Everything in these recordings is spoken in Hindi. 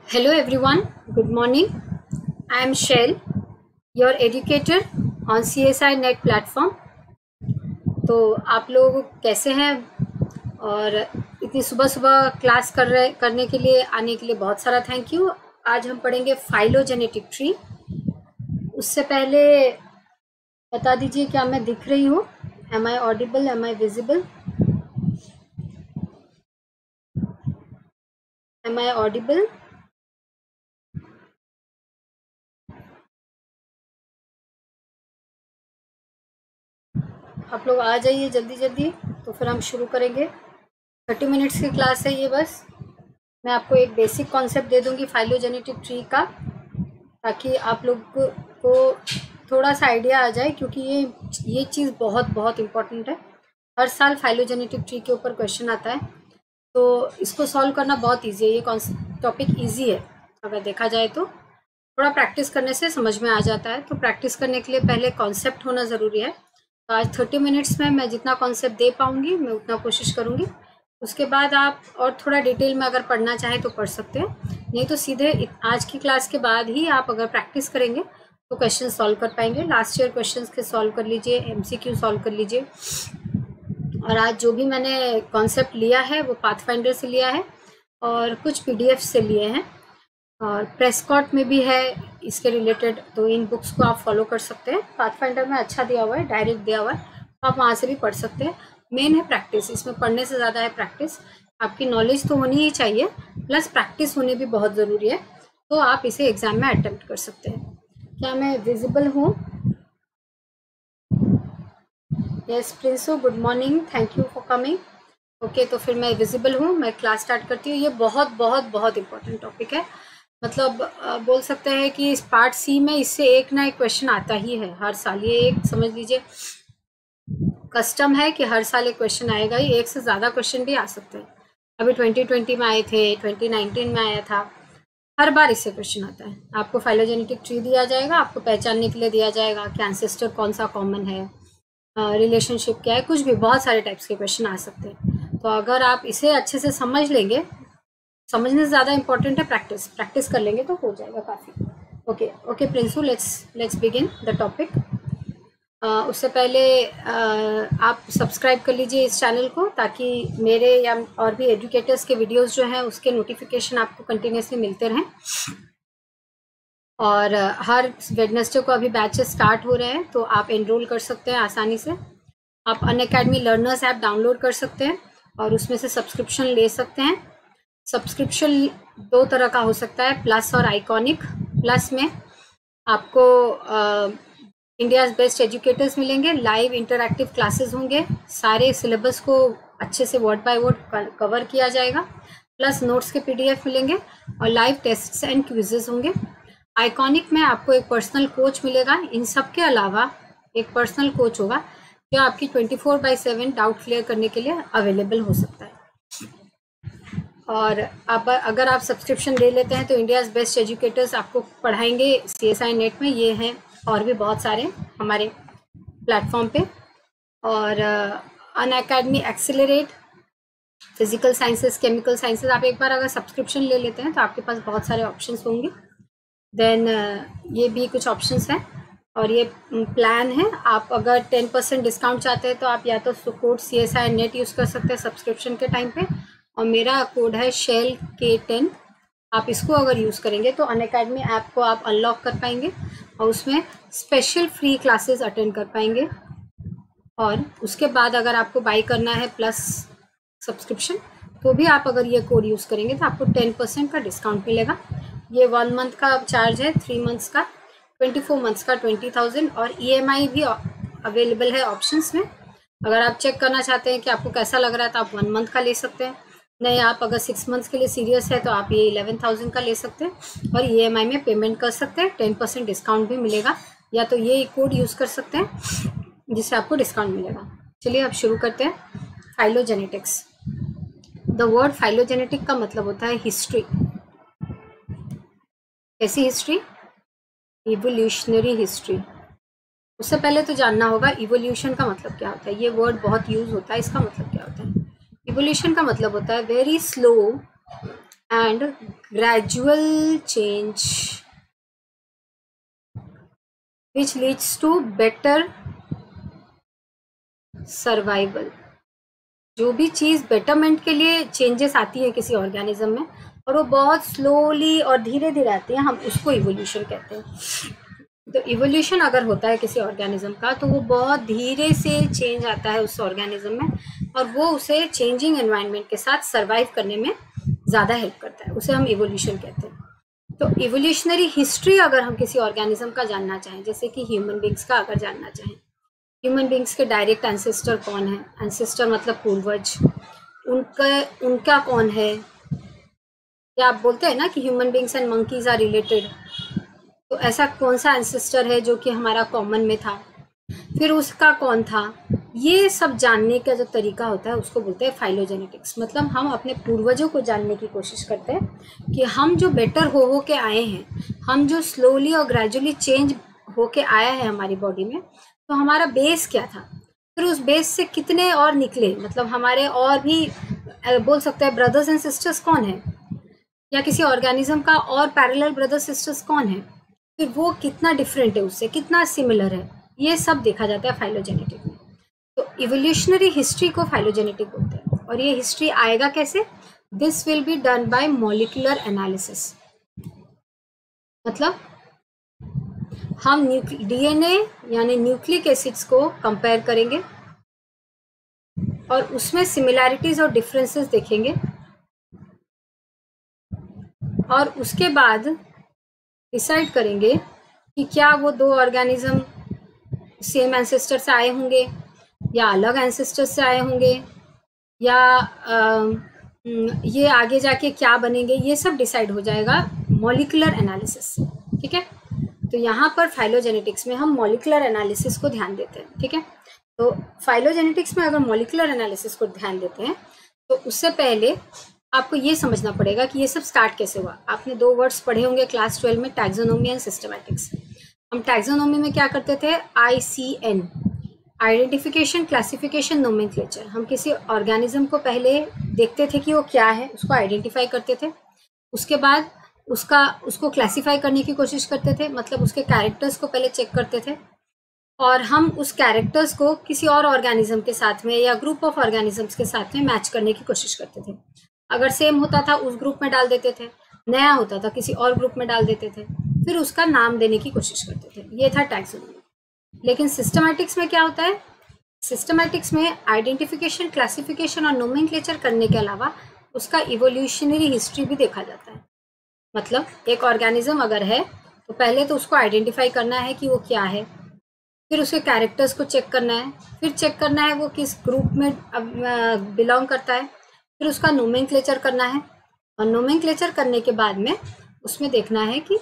Hello everyone, good morning. I am Shell, your educator on CSI Net platform. तो आप लोग कैसे हैं और इतनी सुबह सुबह क्लास करने के लिए आने के लिए बहुत सारा थैंक यू। आज हम पढ़ेंगे फाइलोजेनेटिक ट्री। उससे पहले बता दीजिए क्या मैं दिख रही हूँ? Am I audible, am I visible, am I audible? आप लोग आ जाइए जल्दी जल्दी, तो फिर हम शुरू करेंगे। 30 मिनट्स की क्लास है ये। बस मैं आपको एक बेसिक कॉन्सेप्ट दे दूंगी फाइलोजेनेटिक ट्री का, ताकि आप लोग को थोड़ा सा आइडिया आ जाए, क्योंकि ये चीज़ बहुत बहुत इम्पोर्टेंट है। हर साल फाइलोजेनेटिक ट्री के ऊपर क्वेश्चन आता है, तो इसको सॉल्व करना बहुत ईजी है। ये टॉपिक ईजी है अगर देखा जाए तो। थोड़ा प्रैक्टिस करने से समझ में आ जाता है। तो प्रैक्टिस करने के लिए पहले कॉन्सेप्ट होना ज़रूरी है। तो आज 30 मिनट्स में मैं जितना कॉन्सेप्ट दे पाऊँगी मैं उतना कोशिश करूँगी। उसके बाद आप और थोड़ा डिटेल में अगर पढ़ना चाहें तो पढ़ सकते हैं, नहीं तो सीधे आज की क्लास के बाद ही आप अगर प्रैक्टिस करेंगे तो क्वेश्चन सॉल्व कर पाएंगे। लास्ट ईयर क्वेश्चंस के सॉल्व कर लीजिए, MCQ सॉल्व कर लीजिए। और आज जो भी मैंने कॉन्सेप्ट लिया है वो पाथफाइंडर से लिया है और कुछ PDF से लिए हैं, और प्रेसकॉट में भी है इसके रिलेटेड। तो इन बुक्स को आप फॉलो कर सकते हैं। पाथफाइंडर में अच्छा दिया हुआ है, डायरेक्ट दिया हुआ है, तो आप वहाँ से भी पढ़ सकते हैं। मेन है प्रैक्टिस, इसमें पढ़ने से ज़्यादा है प्रैक्टिस। आपकी नॉलेज तो होनी ही चाहिए, प्लस प्रैक्टिस होनी भी बहुत ज़रूरी है, तो आप इसे एग्जाम में अटेम्प्ट कर सकते हैं। क्या मैं विजिबल हूँ? Yes Prinso, good morning, thank you for coming. Okay, तो फिर मैं विजिबल हूँ, मैं क्लास स्टार्ट करती हूँ। ये बहुत बहुत बहुत इंपॉर्टेंट टॉपिक है। मतलब बोल सकते हैं कि इस पार्ट सी में इससे एक ना एक क्वेश्चन आता ही है हर साल। ये एक समझ लीजिए कस्टम है कि हर साल एक क्वेश्चन आएगा ही। एक से ज़्यादा क्वेश्चन भी आ सकते हैं। अभी 2020 में आए थे, 2019 में आया था। हर बार इससे क्वेश्चन आता है। आपको फाइलोजेनेटिक ट्री दिया जाएगा, आपको पहचानने के लिए दिया जाएगा कि एंसेस्टर कौन सा कॉमन है, रिलेशनशिप क्या है, कुछ भी, बहुत सारे टाइप्स के क्वेश्चन आ सकते हैं। तो अगर आप इसे अच्छे से समझ लेंगे, समझने से ज़्यादा इंपॉर्टेंट है प्रैक्टिस कर लेंगे तो हो जाएगा काफ़ी। Okay Prinsu, let's begin the topic. उससे पहले आप सब्सक्राइब कर लीजिए इस चैनल को, ताकि मेरे या और भी एजुकेटर्स के वीडियोस जो हैं उसके नोटिफिकेशन आपको कंटिन्यूसली मिलते रहें। और हर वेडनेसडे को अभी बैचेस स्टार्ट हो रहे हैं, तो आप एनरोल कर सकते हैं आसानी से। आप अनअकैडमी लर्नर्स ऐप डाउनलोड कर सकते हैं और उसमें से सब्सक्रिप्शन ले सकते हैं। सब्सक्रिप्शन 2 तरह का हो सकता है, प्लस और आइकॉनिक। प्लस में आपको इंडियाज़ बेस्ट एजुकेटर्स मिलेंगे, लाइव इंटरैक्टिव क्लासेस होंगे, सारे सिलेबस को अच्छे से वर्ड बाय वर्ड कवर किया जाएगा, प्लस नोट्स के PDF मिलेंगे और लाइव टेस्ट्स एंड क्विजेस होंगे। आइकॉनिक में आपको एक पर्सनल कोच मिलेगा। इन सब के अलावा एक पर्सनल कोच होगा जो आपकी 24/7 डाउट क्लियर करने के लिए अवेलेबल हो सकता है। और अगर आप सब्सक्रिप्शन ले लेते हैं तो इंडियाज़ बेस्ट एजुकेटर्स आपको पढ़ाएंगे CSI नेट में। ये हैं और भी बहुत सारे हमारे प्लेटफॉर्म पे। और Unacademy accelerate, physical sciences, chemical sciences, आप एक बार अगर सब्सक्रिप्शन ले लेते हैं तो आपके पास बहुत सारे ऑप्शंस होंगे। देन ये भी कुछ ऑप्शंस हैं और ये प्लान है। आप अगर 10% डिस्काउंट चाहते हैं तो आप या तो कोड CSI नेट यूज़ कर सकते हैं सब्सक्रिप्शन के टाइम पे, और मेरा कोड है शेल K10। आप इसको अगर यूज़ करेंगे तो अनअकैडमी ऐप को आप अनलॉक कर पाएंगे और उसमें स्पेशल फ्री क्लासेस अटेंड कर पाएंगे। और उसके बाद अगर आपको बाई करना है प्लस सब्सक्रिप्शन, तो भी आप अगर ये कोड यूज़ करेंगे तो आपको 10% का डिस्काउंट मिलेगा। ये 1 मंथ का चार्ज है, 3 मंथ्स का 24 मंथ्स का 20,000, और EMI भी अवेलेबल है ऑप्शंस में। अगर आप चेक करना चाहते हैं कि आपको कैसा लग रहा है तो आप 1 मंथ का ले सकते हैं। नहीं, आप अगर 6 मंथ्स के लिए सीरियस है तो आप ये 11,000 का ले सकते हैं और EMI में पेमेंट कर सकते हैं। 10% डिस्काउंट भी मिलेगा, या तो ये कोड यूज़ कर सकते हैं जिससे आपको डिस्काउंट मिलेगा। चलिए अब शुरू करते हैं। फाइलोजेनेटिक्स। द वर्ड फाइलोजेनेटिक का मतलब होता है हिस्ट्री। कैसी हिस्ट्री? Evolutionary history. उससे पहले तो जानना होगा इवोल्यूशन का मतलब क्या होता है। ये वर्ड बहुत यूज होता है, इसका मतलब क्या होता है? इवोल्यूशन का मतलब होता है very slow and gradual change which leads to better survival। जो भी चीज़ बेटरमेंट के लिए चेंजेस आती है किसी ऑर्गेनिज्म में और वो बहुत स्लोली और धीरे धीरे आती है, हम उसको इवोल्यूशन कहते हैं। तो इवोल्यूशन अगर होता है किसी ऑर्गेनिज्म का तो वो बहुत धीरे से चेंज आता है उस ऑर्गेनिज्म में और वो उसे चेंजिंग एनवायरनमेंट के साथ सर्वाइव करने में ज़्यादा हेल्प करता है, उसे हम इवोल्यूशन कहते हैं। तो इवोल्यूशनरी हिस्ट्री अगर हम किसी ऑर्गेनिज्म का जानना चाहें, जैसे कि ह्यूमन बींग्स का अगर जानना चाहें, ह्यूमन बींग्स के डायरेक्ट एंसेस्टर कौन है, एंसेस्टर मतलब पूर्वज, उनका कौन है, या आप बोलते हैं ना कि human beings and monkeys are related, तो ऐसा कौन सा एंसेस्टर है जो कि हमारा कॉमन में था, फिर उसका कौन था, ये सब जानने का जो तरीका होता है उसको बोलते हैं फाइलोजेनेटिक्स। मतलब हम अपने पूर्वजों को जानने की कोशिश करते हैं कि हम जो बेटर हो के आए हैं, हम जो स्लोली और ग्रेजुअली चेंज हो के आया है हमारी बॉडी में, तो हमारा बेस क्या था, फिर उस बेस से कितने और निकले, मतलब हमारे और भी बोल सकते हैं ब्रदर्स एंड सिस्टर्स कौन है, या किसी ऑर्गेनिज्म का और पैरेलल ब्रदर्स सिस्टर्स कौन है, फिर वो कितना डिफरेंट है उससे, कितना सिमिलर है, ये सब देखा जाता है फाइलोजेनेटिक में। तो इवोल्यूशनरी हिस्ट्री को फाइलोजेनेटिक बोलते हैं। और ये हिस्ट्री आएगा कैसे, this will be done by molecular analysis. मतलब हम डीएनए यानी न्यूक्लिक एसिड्स को कंपेयर करेंगे और उसमें सिमिलैरिटीज और डिफरेंसेस देखेंगे और उसके बाद डिसाइड करेंगे कि क्या वो दो ऑर्गेनिज्म सेम एंसेस्टर से आए होंगे या अलग एंसेस्टर से आए होंगे, या ये आगे जाके क्या बनेंगे, ये सब डिसाइड हो जाएगा मॉलिक्यूलर एनालिसिस से। ठीक है, तो यहाँ पर फाइलोजेनेटिक्स में हम मॉलिक्यूलर एनालिसिस को ध्यान देते हैं। ठीक है, तो फाइलोजेनेटिक्स में अगर मॉलिक्यूलर एनालिसिस को ध्यान देते हैं तो उससे पहले आपको ये समझना पड़ेगा कि ये सब स्टार्ट कैसे हुआ। आपने 2 वर्ड्स पढ़े होंगे क्लास 12 में, टैक्सोनॉमी एंड सिस्टमैटिक्स। हम टैक्सोनॉमी में क्या करते थे, ICN, आइडेंटिफिकेशन, क्लासिफिकेशन, नोमेनक्लेचर। हम किसी ऑर्गेनिज्म को पहले देखते थे कि वो क्या है, उसको आइडेंटिफाई करते थे, उसके बाद उसको क्लासिफाई करने की कोशिश करते थे, मतलब उसके कैरेक्टर्स को पहले चेक करते थे और हम उस कैरेक्टर्स को किसी और ऑर्गेनिज्म के साथ में या ग्रुप ऑफ ऑर्गेनिजम्स के साथ में मैच करने की कोशिश करते थे। अगर सेम होता था उस ग्रुप में डाल देते थे, नया होता था किसी और ग्रुप में डाल देते थे, फिर उसका नाम देने की कोशिश करते थे। ये था टैक्सोनॉमी। लेकिन सिस्टमैटिक्स में क्या होता है, सिस्टमैटिक्स में आइडेंटिफिकेशन, क्लासिफिकेशन और नोमेनक्लेचर करने के अलावा उसका इवोल्यूशनरी हिस्ट्री भी देखा जाता है। मतलब एक ऑर्गेनिज्म अगर है तो पहले तो उसको आइडेंटिफाई करना है कि वो क्या है, फिर उसके कैरेक्टर्स को चेक करना है, फिर चेक करना है वो किस ग्रुप में बिलोंग करता है, फिर उसका नोमेनक्लेचर करना है और नोमेनक्लेचर करने के बाद में उसमें देखना है कि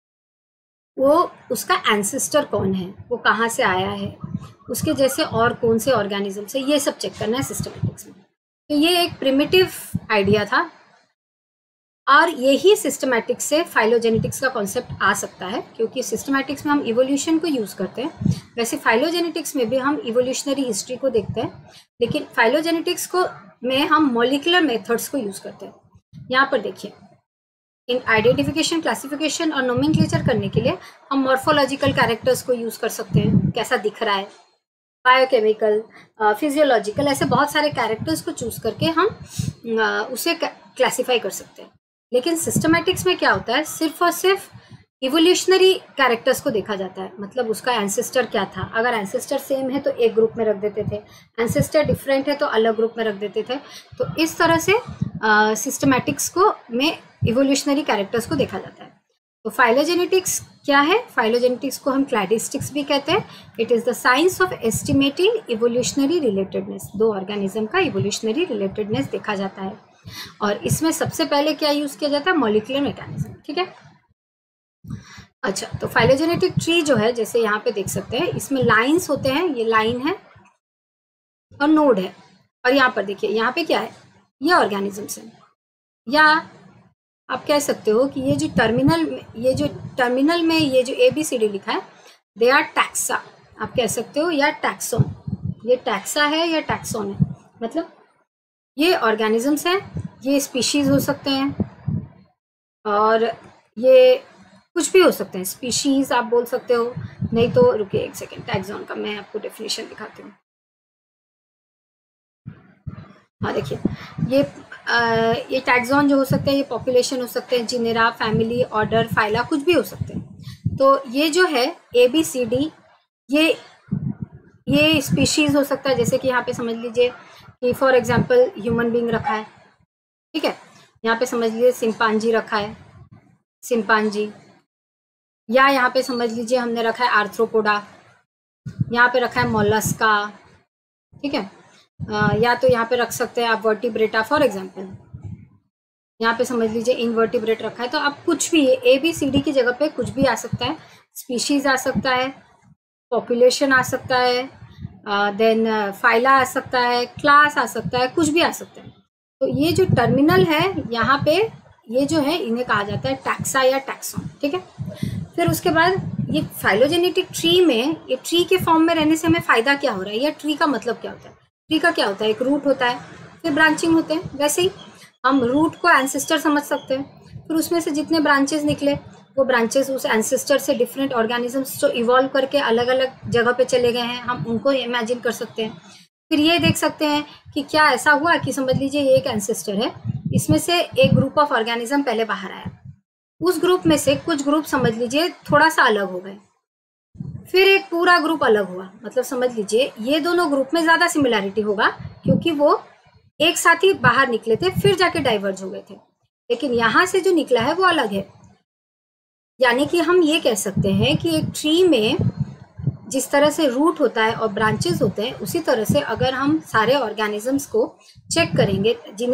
वो उसका एंसेस्टर कौन है, वो कहाँ से आया है, उसके जैसे और कौन से ऑर्गेनिज्म से, ये सब चेक करना है सिस्टमैटिक्स में। तो ये एक प्रिमिटिव आइडिया था और यही सिस्टमैटिक्स से फाइलोजेनेटिक्स का कॉन्सेप्ट आ सकता है, क्योंकि सिस्टमैटिक्स में हम इवोल्यूशन को यूज़ करते हैं, वैसे फाइलोजेनेटिक्स में भी हम इवोल्यूशनरी हिस्ट्री को देखते हैं, लेकिन फाइलोजेनेटिक्स को में हम मॉलिक्यूलर मेथड्स को यूज़ करते हैं। यहाँ पर देखिए, इन आइडेंटिफिकेशन, क्लासिफिकेशन और नोमेनक्लेचर करने के लिए हम मॉर्फोलॉजिकल कैरेक्टर्स को यूज़ कर सकते हैं, कैसा दिख रहा है, बायोकेमिकल, फिजियोलॉजिकल, ऐसे बहुत सारे कैरेक्टर्स को चूज़ करके हम उसे क्लासीफाई कर सकते हैं। लेकिन सिस्टमैटिक्स में क्या होता है, सिर्फ और सिर्फ इवोल्यूशनरी कैरेक्टर्स को देखा जाता है, मतलब उसका एंसेस्टर क्या था। अगर एंसेस्टर सेम है तो एक ग्रुप में रख देते थे, एंसेस्टर डिफरेंट है तो अलग ग्रुप में रख देते थे। तो इस तरह से सिस्टमैटिक्स को में इवोल्यूशनरी कैरेक्टर्स को देखा जाता है। तो फाइलोजेनेटिक्स क्या है, फाइलोजेनेटिक्स को हम क्लैडिस्टिक्स भी कहते हैं। It is the science of estimating evolutionary relatedness. दो ऑर्गेनिज्म का इवोल्यूशनरी रिलेटेडनेस देखा जाता है और इसमें सबसे पहले क्या यूज़ किया जाता है, मॉलिक्यूलर मैकेनिज्म। ठीक है, अच्छा, तो फाइलोजेनेटिक ट्री जो है, जैसे यहाँ पे देख सकते हैं, इसमें लाइंस होते हैं, ये लाइन है और नोड है, और यहाँ पर देखिए, यहाँ पे क्या है, ये ऑर्गेनिजम्स है, या आप कह सकते हो कि ये जो टर्मिनल में ये जो ABCD लिखा है, दे आर टैक्सा, आप कह सकते हो, या टैक्सॉन। ये टैक्सा है या टैक्सॉन है, मतलब ये ऑर्गेनिजम्स हैं, ये स्पीशीज हो सकते हैं, और ये कुछ भी हो सकते हैं, स्पीशीज आप बोल सकते हो, नहीं तो रुकिए एक सेकेंड, टैक्सॉन का मैं आपको डेफिनेशन दिखाती हूँ। हाँ देखिए, ये टैक्सॉन जो हो सकते हैं, ये पॉपुलेशन हो सकते हैं, जिनेरा, फैमिली, ऑर्डर, फाइला, कुछ भी हो सकते हैं। तो ये जो है ABCD, ये स्पीशीज हो सकता है, जैसे कि यहाँ पे समझ लीजिए कि फॉर एग्जांपल ह्यूमन बीइंग रखा है, ठीक है, यहाँ पे समझ लीजिए सिंपांजी रखा है, सिंपांजी, या यहाँ पे समझ लीजिए हमने रखा है आर्थ्रोपोडा, यहाँ पे रखा है मोलस्का, ठीक है, या तो यहाँ पे रख सकते हैं आप वर्टिब्रेटा फॉर एग्जांपल, यहाँ पे समझ लीजिए इनवर्टिब्रेट रखा है। तो आप कुछ भी ABCD की जगह पे कुछ भी आ सकता है, स्पीशीज आ सकता है, पॉपुलेशन आ सकता है, देन फाइला आ सकता है, क्लास आ सकता है, कुछ भी आ सकता है। तो ये जो टर्मिनल है यहाँ पे, ये जो है इन्हें कहा जाता है टैक्सा या टैक्सॉन, ठीक है। फिर उसके बाद ये फाइलोजेनेटिक ट्री में, ये ट्री के फॉर्म में रहने से हमें फायदा क्या हो रहा है, या ट्री का मतलब क्या होता है? ट्री का क्या होता है, एक रूट होता है, फिर ब्रांचिंग होते हैं। वैसे ही हम रूट को एंसेस्टर समझ सकते हैं, फिर उसमें से जितने ब्रांचेस निकले वो ब्रांचेस उस एंसेस्टर से डिफरेंट ऑर्गेनिजम्स जो इवॉल्व करके अलग अलग जगह पे चले गए हैं, हम उनको इमेजिन कर सकते हैं। फिर ये देख सकते हैं कि क्या ऐसा हुआ कि समझ लीजिए ये एक एंसेस्टर है, इसमें से एक ग्रुप ऑफ ऑर्गेनिज्म पहले बाहर आया, उस ग्रुप में से कुछ ग्रुप समझ लीजिए थोड़ा सा अलग हो गए, फिर एक पूरा ग्रुप अलग हुआ। मतलब समझ लीजिए ये दोनों ग्रुप में ज्यादा सिमिलैरिटी होगा क्योंकि वो एक साथ ही बाहर निकले थे, फिर जाके डाइवर्ज हो गए थे, लेकिन यहां से जो निकला है वो अलग है। यानी कि हम ये कह सकते हैं कि एक ट्री में जिस तरह से रूट होता है और ब्रांचेस होते हैं, उसी तरह से अगर हम सारे ऑर्गेनिजम्स को चेक करेंगे,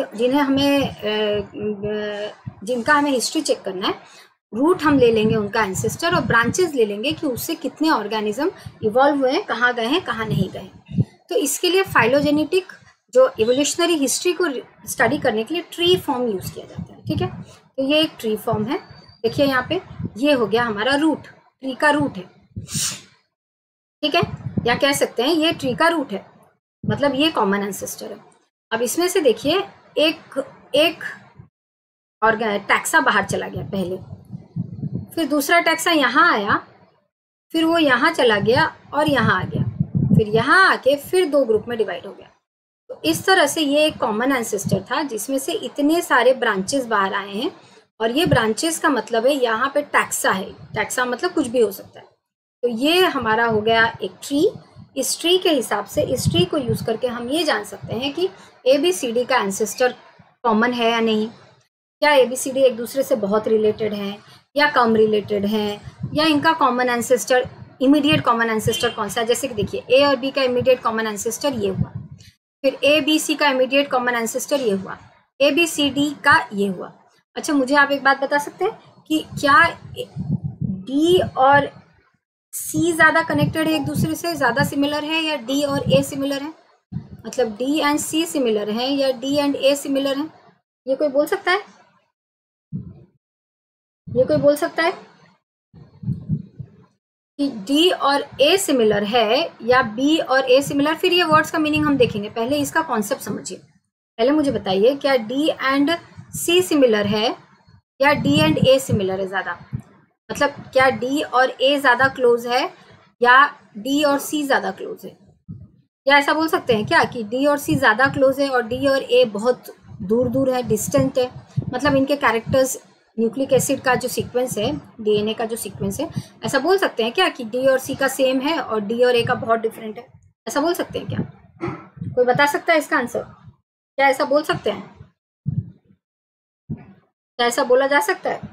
जिनका हमें हिस्ट्री चेक करना है, रूट हम ले लेंगे उनका एंसेस्टर, और ब्रांचेस ले लेंगे कि उससे कितने ऑर्गेनिज्म इवॉल्व हुए हैं, कहाँ गए हैं, कहाँ नहीं गए। तो इसके लिए फाइलोजेनेटिक जो इवोल्यूशनरी हिस्ट्री को स्टडी करने के लिए ट्री फॉर्म यूज किया जाता है, ठीक है। तो ये एक ट्री फॉर्म है, देखिए यहाँ पे ये हो गया हमारा रूट, ट्री का रूट है, ठीक है, या कह सकते हैं ये ट्री का रूट है, मतलब ये कॉमन एंसेस्टर है। अब इसमें से देखिए एक टैक्सा बाहर चला गया पहले, फिर दूसरा टैक्सा यहाँ आया, फिर वो यहाँ चला गया और यहाँ आ गया, फिर यहाँ आके फिर दो ग्रुप में डिवाइड हो गया। तो इस तरह से ये एक कॉमन एंसेस्टर था जिसमें से इतने सारे ब्रांचेस बाहर आए हैं, और ये ब्रांचेस का मतलब है यहाँ पे टैक्सा है, टैक्सा मतलब कुछ भी हो सकता है। तो ये हमारा हो गया एक ट्री। इस ट्री के हिसाब से, इस ट्री को यूज करके हम ये जान सकते हैं कि ABCD का एंसेस्टर कॉमन है या नहीं, क्या ABCD एक दूसरे से बहुत रिलेटेड हैं या कम रिलेटेड हैं, या इनका common ancestor, immediate common ancestor कौन सा है। जैसे कि देखिए A और B का इमीडिएट कॉमन एंसेस्टर ये हुआ, फिर ABC का इमीडिएट कॉमन एंसेस्टर ये हुआ, ABCD का ये हुआ। अच्छा, मुझे आप एक बात बता सकते हैं कि क्या D और C ज्यादा कनेक्टेड है एक दूसरे से, ज्यादा सिमिलर है, या D और A सिमिलर है? मतलब D एंड C सिमिलर है या D एंड A सिमिलर है? ये कोई बोल सकता है? ये कोई बोल सकता है कि D और A सिमिलर है या B और A सिमिलर? फिर ये वर्ड्स का मीनिंग हम देखेंगे, पहले इसका कॉन्सेप्ट समझिए। पहले मुझे बताइए क्या D एंड C सिमिलर है या D एंड A सिमिलर है ज्यादा? मतलब क्या D और A ज्यादा क्लोज है या D और C ज्यादा क्लोज है? या ऐसा बोल सकते हैं क्या कि D और C ज्यादा क्लोज है और D और A बहुत दूर दूर है, डिस्टेंट है? मतलब इनके कैरेक्टर्स, न्यूक्लिक एसिड का जो सीक्वेंस है, DNA का जो सीक्वेंस है, ऐसा बोल सकते हैं क्या कि D और C का सेम है और D और A का बहुत डिफरेंट है? ऐसा बोल सकते हैं क्या? कोई बता सकता है इसका आंसर? क्या ऐसा बोल सकते हैं? क्या ऐसा बोला जा सकता है?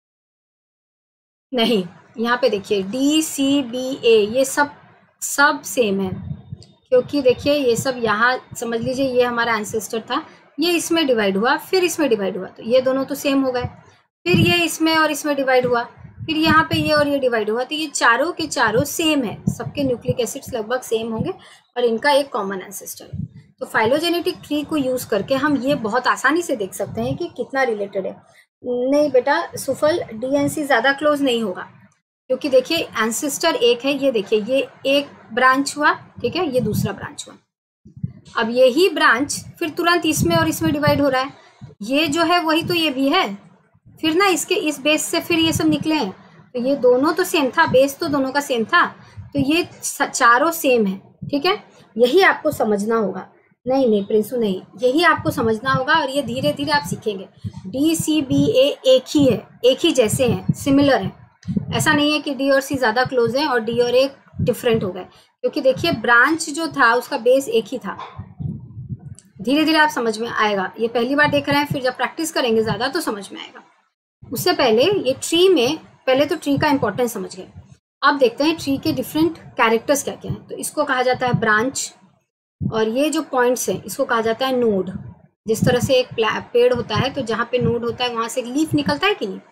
नहीं। यहाँ पे देखिए DCBA ये सब सेम है, क्योंकि देखिए ये सब, यहाँ समझ लीजिए ये हमारा एंसेस्टर था, ये इसमें डिवाइड हुआ, फिर इसमें डिवाइड हुआ, तो ये दोनों तो सेम हो गए, फिर ये इसमें और इसमें डिवाइड हुआ, फिर यहाँ पे ये और ये डिवाइड हुआ, तो ये चारों के चारों सेम है, सबके न्यूक्लिक एसिड्स लगभग सेम होंगे और इनका एक कॉमन एंसेस्टर है। तो फाइलोजेनेटिक ट्री को यूज करके हम ये बहुत आसानी से देख सकते हैं कि कितना रिलेटेड है। नहीं बेटा सुफल, D एंड C ज्यादा क्लोज नहीं होगा, क्योंकि देखिए एंसेस्टर एक है, ये देखिए ये एक ब्रांच हुआ, ठीक है, ये दूसरा ब्रांच हुआ, अब यही ब्रांच फिर तुरंत इसमें और इसमें डिवाइड हो रहा है, ये जो है वही तो ये भी है, फिर ना इसके इस बेस से फिर ये सब निकले हैं, तो ये दोनों तो सेम था, बेस तो दोनों का सेम था, तो ये चारों सेम है। ठीक है, यही आपको समझना होगा। नहीं नहीं प्रिंसू नहीं, यही आपको समझना होगा और ये धीरे धीरे आप सीखेंगे। डी सी बी ए एक ही है, एक ही जैसे हैं, सिमिलर हैं। ऐसा नहीं है कि डी और सी ज़्यादा क्लोज हैं और डी और ए डिफरेंट हो गए, क्योंकि देखिए ब्रांच जो था उसका बेस एक ही था। धीरे धीरे आप समझ में आएगा, ये पहली बार देख रहे हैं, फिर जब प्रैक्टिस करेंगे ज़्यादा तो समझ में आएगा। उससे पहले ये ट्री में, पहले तो ट्री का इंपॉर्टेंस समझ गए। अब देखते हैं ट्री के डिफरेंट कैरेक्टर्स क्या क्या हैं। तो इसको कहा जाता है ब्रांच, और ये जो पॉइंट्स हैं इसको कहा जाता है नोड। जिस तरह से एक पेड़ होता है तो जहाँ पे नोड होता है वहां से एक लीफ निकलता है कि नहीं,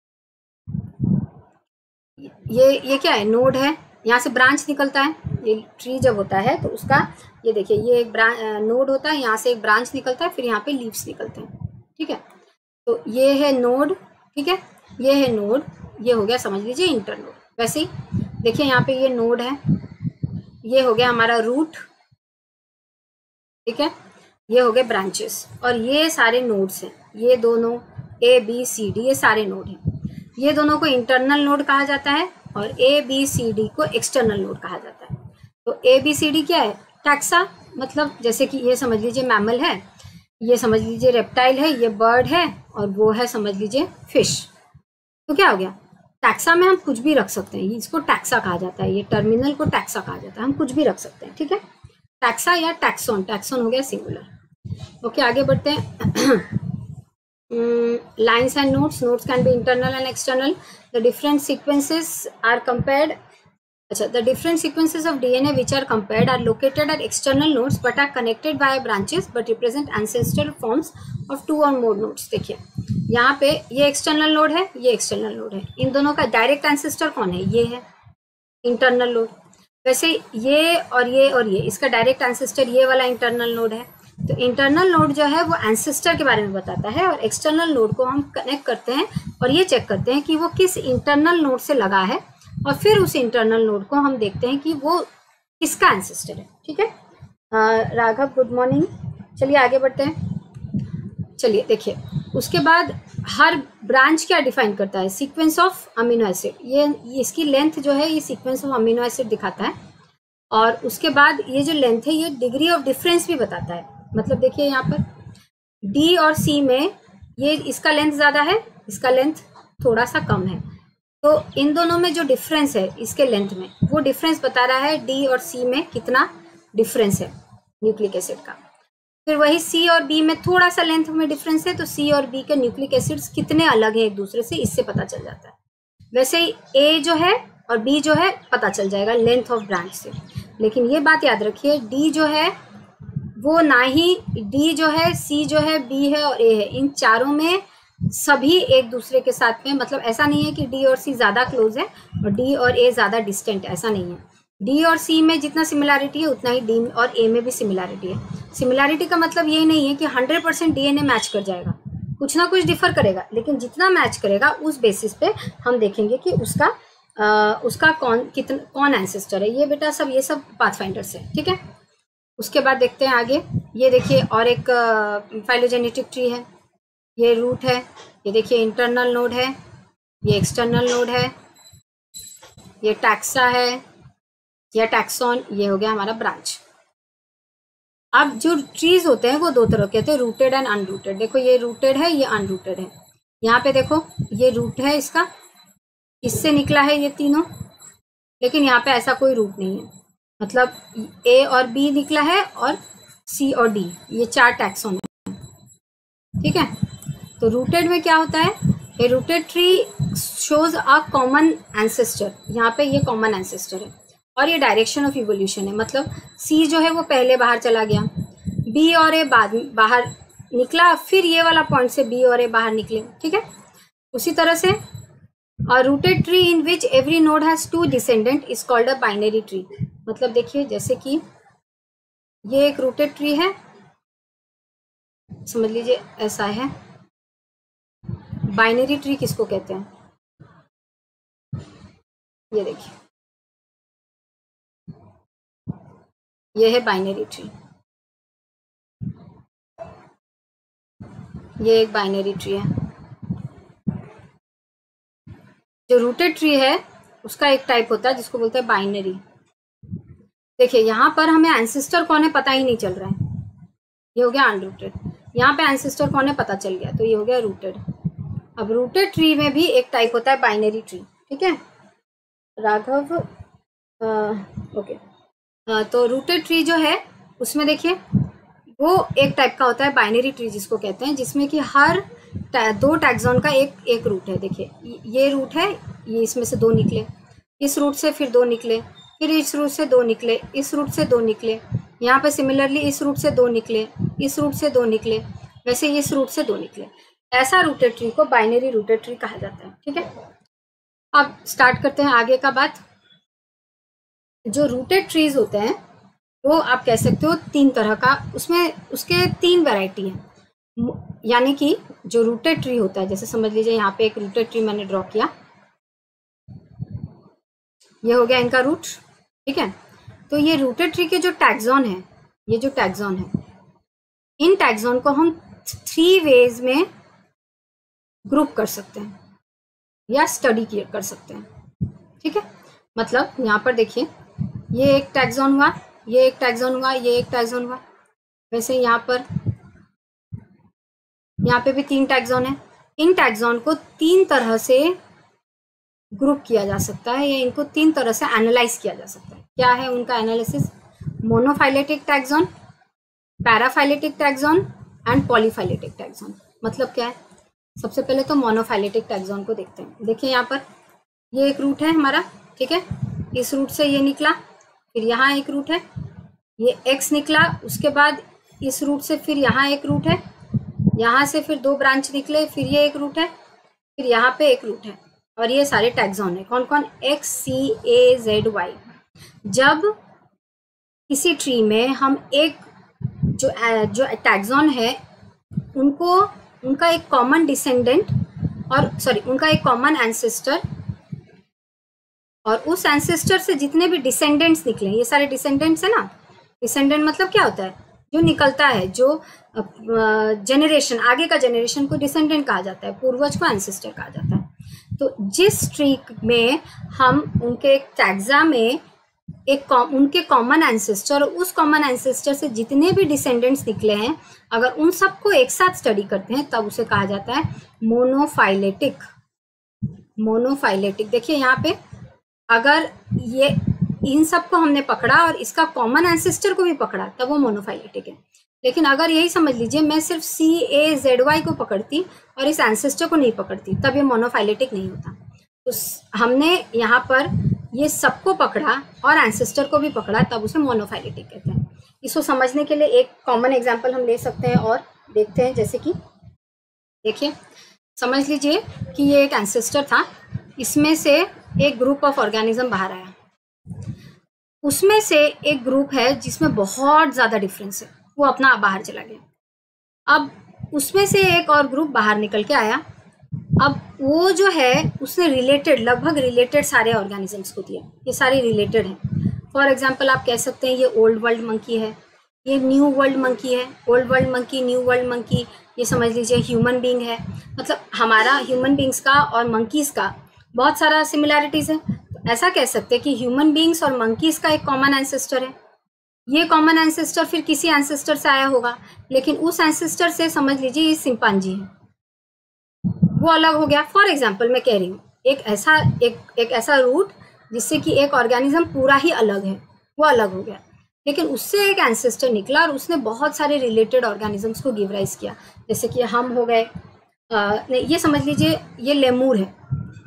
ये क्या है, नोड है, यहाँ से ब्रांच निकलता है। ये ट्री जब होता है तो उसका ये देखिए, ये एक नोड होता है, यहाँ से एक ब्रांच निकलता है, फिर यहाँ पे लीव्स निकलते हैं। ठीक है, तो ये है नोड। ठीक है, ये है नोड, ये हो गया समझ लीजिए इंटर नोड। वैसे ही देखिए यहाँ पे ये नोड है, ये हो गया हमारा रूट। ठीक है, ये हो गए ब्रांचेस, और ये सारे नोड्स हैं, ये दोनों ए बी सी डी ये सारे नोड हैं। ये दोनों को इंटरनल नोड कहा जाता है और ए बी सी डी को एक्सटर्नल नोड कहा जाता है। तो ए बी सी डी क्या है, टैक्सा, मतलब जैसे कि ये समझ लीजिए मैमल है, ये समझ लीजिए रेप्टाइल है, ये बर्ड है, और वो है समझ लीजिए फिश। तो क्या हो गया, टैक्सा में हम कुछ भी रख सकते हैं, इसको टैक्सा कहा जाता है, ये टर्मिनल को टैक्सा कहा जाता है, हम कुछ भी रख सकते हैं। ठीक है, टैक्सा या टैक्सॉन, टैक्सॉन हो गया सिंगुलर। ओके, आगे बढ़ते हैं। Lines and nodes can be internal and external. The different sequences are compared. अच्छा, the different sequences of DNA which are compared are located at external nodes but are connected via branches but represent ancestral forms of two or more nodes. देखिए यहाँ पे ये external node है, ये external node है, इन दोनों का direct ancestor कौन है, ये है internal node। वैसे ये और ये इसका डायरेक्ट एंसेस्टर ये वाला इंटरनल नोड है। तो इंटरनल नोड जो है वो एंसेस्टर के बारे में बताता है, और एक्सटर्नल नोड को हम कनेक्ट करते हैं और ये चेक करते हैं कि वो किस इंटरनल नोड से लगा है, और फिर उस इंटरनल नोड को हम देखते हैं कि वो किसका एंसेस्टर है। ठीक है, राघव गुड मॉर्निंग। चलिए आगे बढ़ते हैं। चलिए देखिए, उसके बाद हर ब्रांच क्या डिफाइन करता है, सीक्वेंस ऑफ अमीनो एसिड। ये इसकी लेंथ जो है ये सीक्वेंस ऑफ अमीनो एसिड दिखाता है, और उसके बाद ये जो लेंथ है ये डिग्री ऑफ डिफरेंस भी बताता है। मतलब देखिए यहाँ पर डी और सी में ये इसका लेंथ ज़्यादा है, इसका लेंथ थोड़ा सा कम है, तो इन दोनों में जो डिफरेंस है इसके लेंथ में, वो डिफरेंस बता रहा है डी और सी में कितना डिफरेंस है न्यूक्लिक एसिड का। फिर वही सी और बी में थोड़ा सा लेंथ में डिफरेंस है, तो सी और बी के न्यूक्लिक एसिड्स कितने अलग हैं एक दूसरे से, इससे पता चल जाता है। वैसे ही ए जो है और बी जो है पता चल जाएगा लेंथ ऑफ ब्रांच से। लेकिन ये बात याद रखिए, डी जो है वो ना ही डी जो है, सी जो है, बी है और ए है, इन चारों में सभी एक दूसरे के साथ में, मतलब ऐसा नहीं है कि डी और सी ज़्यादा क्लोज है और डी और ए ज़्यादा डिस्टेंट, ऐसा नहीं है। डी और सी में जितना सिमिलैरिटी है उतना ही डी और ए में भी सिमिलैरिटी है। सिमिलैरिटी का मतलब ये नहीं है कि 100% डीएनए मैच कर जाएगा, कुछ ना कुछ डिफर करेगा, लेकिन जितना मैच करेगा उस बेसिस पे हम देखेंगे कि उसका कौन एंसेस्टर है। ये बेटा सब, ये सब पाथफाइंडर्स है। ठीक है, उसके बाद देखते हैं आगे। ये देखिए और एक फाइलोजेनेटिक ट्री है, ये रूट है, ये देखिए इंटरनल नोड है, ये एक्सटर्नल नोड है, ये टैक्सा है या टैक्सॉन, ये हो गया हमारा ब्रांच। अब जो ट्रीज होते हैं वो दो तरह के होते हैं, रूटेड एंड अनरूटेड। देखो ये रूटेड है, ये अनरूटेड है। यहाँ पे देखो ये रूट है इसका, इससे निकला है ये तीनों, लेकिन यहाँ पे ऐसा कोई रूट नहीं है, मतलब ए और बी निकला है और सी और डी, ये 4 टैक्सॉन है। ठीक है, तो रूटेड में क्या होता है, a rooted tree shows a common ancestor. यहाँ पे ये कॉमन एंसेस्टर है और ये डायरेक्शन ऑफ इवोल्यूशन है, मतलब सी जो है वो पहले बाहर चला गया, बी और ए बाद बाहर निकला, फिर ये वाला पॉइंट से बी और ए बाहर निकले। ठीक है, उसी तरह से a rooted tree in which every node has 2 descendant is called a binary tree। मतलब देखिए जैसे कि ये एक रूटेड ट्री है, समझ लीजिए ऐसा है। बाइनरी ट्री किसको कहते हैं, ये देखिए ये है बाइनरी ट्री, ये एक बाइनरी ट्री है। जो रूटेड ट्री है उसका एक टाइप होता है जिसको बोलते हैं बाइनरी। देखिए यहाँ पर हमें एंसेस्टर कौन है पता ही नहीं चल रहा है, ये हो गया अनरूटेड। यहाँ पे एंसेस्टर कौन है पता चल गया, तो ये हो गया रूटेड। अब रूटेड ट्री में भी एक टाइप होता है बाइनरी ट्री, ठीक है राघव, ओके। तो रूटेड ट्री जो है उसमें देखिए वो एक टाइप का होता है बाइनरी ट्री जिसको कहते हैं, जिसमें कि हर दो टैक्सॉन का एक रूट है। देखिए ये रूट है, ये इसमें से दो निकले, इस रूट से फिर दो निकले, फिर इस रूट से दो निकले, इस रूट से दो निकले, यहाँ पे सिमिलरली इस रूट से दो निकले, इस रूट से दो निकले, वैसे इस रूट से दो निकले। ऐसा रूटेड ट्री को बाइनरी रूटेड ट्री कहा जाता है, ठीक है। अब स्टार्ट करते हैं आगे का बात। जो रूटेड ट्रीज होते हैं वो आप कह सकते हो तीन तरह का, उसमें उसके तीन वैरायटी है। यानी कि जो रूटेड ट्री होता है, जैसे समझ लीजिए यहाँ पे एक रूटेड ट्री मैंने ड्रॉ किया, ये हो गया इनका रूट, ठीक है। तो ये रूटेड ट्री के जो टैक्सॉन है, ये जो टैक्सॉन है, इन टैक्सॉन को हम 3 वेज में ग्रुप कर सकते हैं या स्टडी कर सकते हैं, ठीक है। मतलब यहाँ पर देखिए ये एक टैक्सॉन हुआ, ये एक टैक्सॉन हुआ, ये एक टैक्सॉन हुआ, वैसे यहाँ पे भी 3 टैक्सॉन है। इन टैक्सॉन को 3 तरह से ग्रुप किया जा सकता है या इनको 3 तरह से एनालाइज किया जा सकता है। क्या है उनका analysis? Monophyletic taxon, paraphyletic taxon and polyphyletic taxon. मतलब क्या है? सबसे पहले तो मोनोफाइलेटिक टैक्सॉन को देखते हैं। देखिए यहाँ पर ये एक रूट है हमारा, ठीक है, इस रूट से ये निकला, फिर यहाँ एक रूट है, ये x निकला, उसके बाद इस रूट से फिर यहाँ एक रूट है, यहाँ से फिर 2 ब्रांच निकले, फिर ये एक रूट है, फिर यहाँ पे एक रूट है, और ये सारे टैक्सॉन है। कौन कौन? x, c, a, z, y। जब किसी ट्री में हम एक जो टैक्सॉन है उनका एक कॉमन डिसेंडेंट और उनका एक कॉमन एंसेस्टर, और उस एंसेस्टर से जितने भी डिसेंडेंट्स निकले, ये सारे डिसेंडेंट्स है ना। डिसेंडेंट मतलब क्या होता है? जो निकलता है, जो जेनरेशन, आगे का जेनरेशन को डिसेंडेंट कहा जाता है, पूर्वज को एंसेस्टर कहा जाता है। तो जिस ट्री में हम उनके टैक्सा में उनके कॉमन एंसेस्टर, उस कॉमन एंसेस्टर से जितने भी डिसेंडेंट्स निकले हैं, अगर उन सबको एक साथ स्टडी करते हैं तब उसे कहा जाता है मोनोफाइलेटिक। मोनोफाइलेटिक। देखिए यहाँ पे अगर ये इन सबको हमने पकड़ा और इसका कॉमन एंसेस्टर को भी पकड़ा तब वो मोनोफाइलेटिक है। लेकिन अगर यही समझ लीजिए मैं सिर्फ CAZY को पकड़ती और इस एंसेस्टर को नहीं पकड़ती, तब ये मोनोफाइलेटिक नहीं होता। तो हमने यहाँ पर ये सबको पकड़ा और एंसेस्टर को भी पकड़ा, तब उसे मोनोफाइलेटिक कहते हैं। इसको समझने के लिए एक कॉमन एग्जाम्पल हम ले सकते हैं और देखते हैं। जैसे कि देखिए, समझ लीजिए कि ये एक एंसेस्टर था, इसमें से एक ग्रुप ऑफ ऑर्गेनिज्म बाहर आया, उसमें से एक ग्रुप है जिसमें बहुत ज़्यादा डिफरेंस है, वो अपना बाहर चला गया। अब उसमें से एक और ग्रुप बाहर निकल के आया, अब वो जो है उसने लगभग रिलेटेड सारे ऑर्गेनिजम्स को दिया। ये सारे रिलेटेड हैं। फॉर एग्जांपल आप कह सकते हैं ये ओल्ड वर्ल्ड मंकी है, ये न्यू वर्ल्ड मंकी है। Old world monkey, new world monkey, ये समझ लीजिए ह्यूमन बीइंग है। मतलब हमारा ह्यूमन बीइंग्स का और मंकीज़ का बहुत सारा सिमिलैरिटीज़ है। तो ऐसा कह सकते हैं कि ह्यूमन बीइंग्स और मंकीज़ का एक कॉमन एंसेस्टर है। ये कॉमन एंसेस्टर फिर किसी एंसेस्टर से आया होगा, लेकिन उस एंसेस्टर से समझ लीजिए ये चिंपांजी है, वो अलग हो गया। फॉर एग्जाम्पल मैं कह रही हूँ एक ऐसा रूट जिससे कि एक ऑर्गेनिज्म पूरा ही अलग है, वो अलग हो गया, लेकिन उससे एक एंसेस्टर निकला और उसने बहुत सारे रिलेटेड ऑर्गेनिजम्स को गिव राइज किया। जैसे कि हम हो गए, ये समझ लीजिए ये लेमूर है,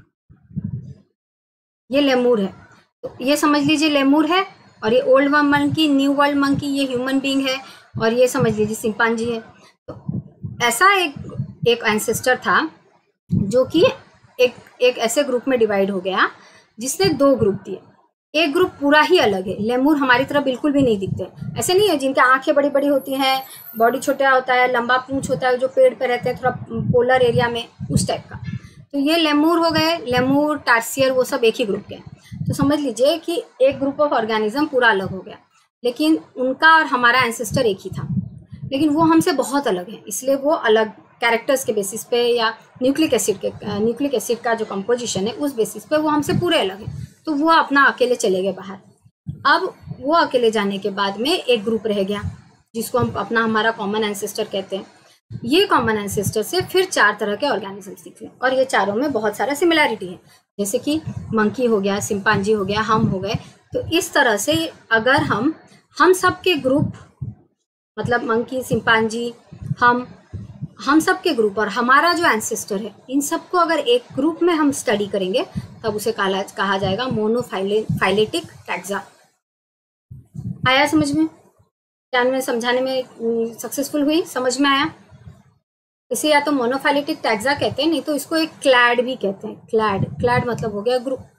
ये लेमूर है, तो ये समझ लीजिए लेमूर है, और ये old world monkey, new world monkey, ये ह्यूमन बीइंग है, और ये समझ लीजिए चिंपांजी है। तो ऐसा एक एंसेस्टर था जो कि एक ऐसे ग्रुप में डिवाइड हो गया जिसने 2 ग्रुप दिए। एक ग्रुप पूरा ही अलग है, लेमूर हमारी तरह बिल्कुल भी नहीं दिखते, ऐसे नहीं है जिनके आंखें बड़ी बड़ी होती हैं, बॉडी छोटा होता है, लंबा पूंछ होता है, जो पेड़ पे रहते हैं थोड़ा पोलर एरिया में, उस टाइप का। तो ये लेमूर हो गए, लेमूर, टार्सियर, वो सब एक ही ग्रुप के। तो समझ लीजिए कि एक ग्रुप ऑफ ऑर्गेनिज्म पूरा अलग हो गया, लेकिन उनका और हमारा एंसेस्टर एक ही था, लेकिन वो हमसे बहुत अलग है, इसलिए वो अलग कैरेक्टर्स के बेसिस पे या न्यूक्लिक एसिड का जो कंपोजिशन है उस बेसिस पे वो हमसे पूरे अलग है, तो वो अपना अकेले चले गए बाहर। अब वो अकेले जाने के बाद में एक ग्रुप रह गया जिसको हम अपना हमारा कॉमन एंसेस्टर कहते हैं। ये कॉमन एंसेस्टर से फिर 4 तरह के ऑर्गेनिजम्स निकले और ये चारों में बहुत सारा सिमिलैरिटी है, जैसे कि मंकी हो गया, चिंपांजी हो गया, हम हो गए। तो इस तरह से अगर हम सब के ग्रुप, मतलब मंकी, चिंपांजी, हम सब के ग्रुप और हमारा जो एंसेस्टर है, इन सबको अगर एक ग्रुप में हम स्टडी करेंगे तब उसे कहा जाएगा मोनोफाइलेटिक टैक्सा। आया समझ में? क्या मैं समझाने में सक्सेसफुल हुई? समझ में आया? इसे या तो मोनोफाइलेटिक टैक्सा कहते हैं, नहीं तो इसको एक क्लैड भी कहते हैं। क्लैड मतलब हो गया ग्रुप।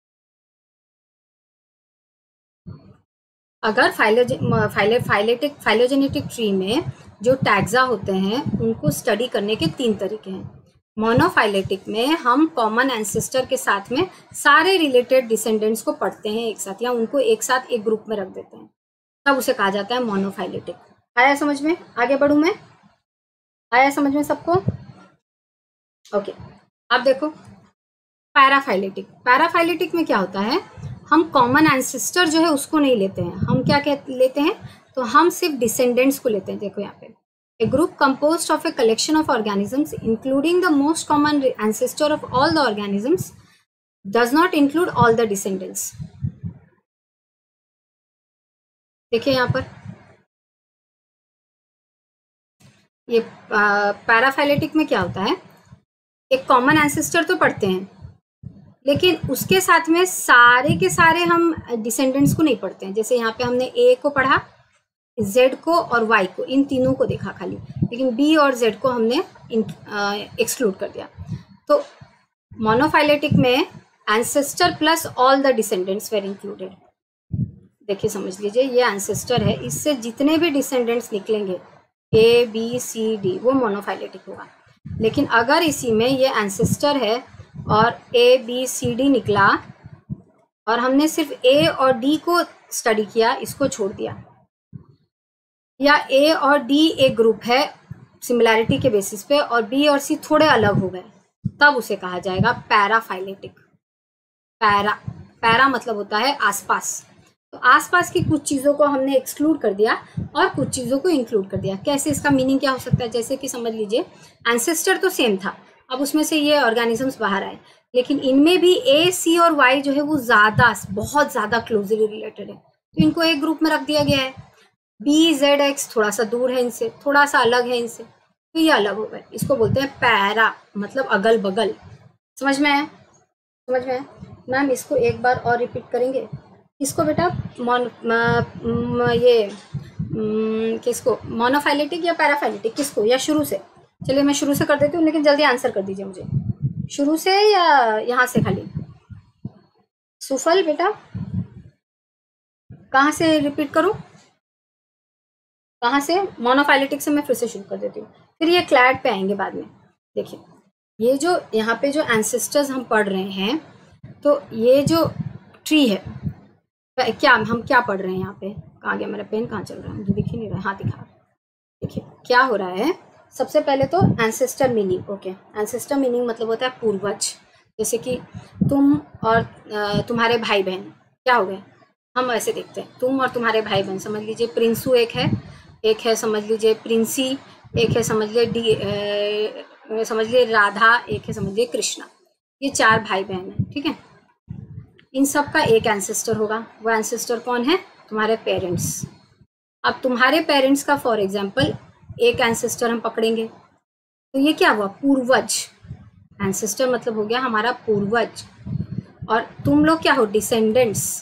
अगर फाइलोजेनेटिक ट्री में जो टैक्सा होते हैं उनको स्टडी करने के 3 तरीके हैं। मोनोफाइलेटिक में हम कॉमन एंसेस्टर के साथ में सारे रिलेटेड डिसेंडेंट्स को पढ़ते हैं एक साथ, या उनको एक साथ एक ग्रुप में रख देते हैं, तब उसे कहा जाता है मोनोफाइलेटिक। आया समझ में? आगे बढ़ूं मैं? आया समझ में सबको? ओके, अब देखो पैराफाइलेटिक में क्या होता है, हम कॉमन एंसेस्टर जो है उसको नहीं लेते हैं, हम क्या लेते हैं, तो हम सिर्फ डिसेंडेंट्स को लेते हैं। देखो यहाँ पे, a group composed of a collection of organisms including the most common ancestor of all the organisms does not include all the descendants. देखिए यहाँ पर ये पैराफाइलेटिक में क्या होता है, एक कॉमन एंसेस्टर तो पढ़ते हैं लेकिन उसके साथ में सारे के सारे हम डिसेंडेंट्स को नहीं पढ़ते हैं। जैसे यहाँ पे हमने ए को पढ़ा, जेड को और वाई को, इन तीनों को देखा खाली, लेकिन बी और जेड को हमने एक्सक्लूड कर दिया। तो मोनोफाइलेटिक में ancestor plus all the descendants were included. देखिए समझ लीजिए, ये एंसेस्टर है, इससे जितने भी डिसेंडेंट्स निकलेंगे ए बी सी डी वो मोनोफाइलेटिक होगा। लेकिन अगर इसी में ये एंसेस्टर है और ए बी सी डी निकला और हमने सिर्फ ए और डी को स्टडी किया, इसको छोड़ दिया, या ए और डी एक ग्रुप है सिमिलैरिटी के बेसिस पे और बी और सी थोड़े अलग हो गए, तब उसे कहा जाएगा पैराफाइलेटिक। पैरा मतलब होता है आसपास, तो आसपास की कुछ चीज़ों को हमने एक्सक्लूड कर दिया और कुछ चीज़ों को इंक्लूड कर दिया। कैसे? इसका मीनिंग क्या हो सकता है, जैसे कि समझ लीजिए एंसेस्टर तो सेम था, अब उसमें से ये ऑर्गेनिजम्स बाहर आए, लेकिन इनमें भी ए सी और वाई जो है वो बहुत ज़्यादा क्लोजली रिलेटेड है, तो इनको एक ग्रुप में रख दिया गया है। बी जेड एक्स थोड़ा सा दूर है इनसे, थोड़ा सा अलग है इनसे, तो ये अलग हो गए, इसको बोलते हैं पैरा, मतलब अगल बगल। समझ में आया? समझ में आया? मैम इसको एक बार और रिपीट करेंगे इसको बेटा, किसको, मोनोफाइलेटिक या पैराफाइलेटिक, किसको, या शुरू से? चलिए मैं शुरू से कर देती हूँ, लेकिन जल्दी आंसर कर दीजिए मुझे, शुरू से या यहाँ से खाली? सुफल बेटा कहाँ से रिपीट करूँ, कहाँ से? मोनोफाइलेटिक से मैं फिर से शुरू कर देती हूँ, फिर ये क्लैड पे आएंगे बाद में। देखिए ये जो यहाँ पे जो एंसेस्टर्स हम पढ़ रहे हैं, तो ये जो ट्री है, क्या हम क्या पढ़ रहे हैं यहाँ पे, कहाँ गया मेरा पेन, कहाँ चल रहा है, मुझे दिख ही नहीं रहा, हाँ दिखा। देखिए क्या हो रहा है, सबसे पहले तो ancestor meaning. Okay, ancestor meaning मतलब होता है पूर्वज। जैसे कि तुम और तुम्हारे भाई बहन क्या हो गए, हम ऐसे देखते हैं, तुम और तुम्हारे भाई बहन, समझ लीजिए प्रिंसू एक है समझ लीजिए प्रिंसी, एक है समझ लीजिए राधा, एक है समझ लीजिए कृष्णा, ये 4 भाई बहन हैं, ठीक है। इन सब का एक एंसेस्टर होगा, वो एंसेस्टर कौन है, तुम्हारे पेरेंट्स। अब तुम्हारे पेरेंट्स का फॉर एग्जाम्पल एक एंसेस्टर हम पकड़ेंगे, तो ये क्या हुआ, पूर्वज। एंसेस्टर मतलब हो गया हमारा पूर्वज, और तुम लोग क्या हो, डिसेंडेंट्स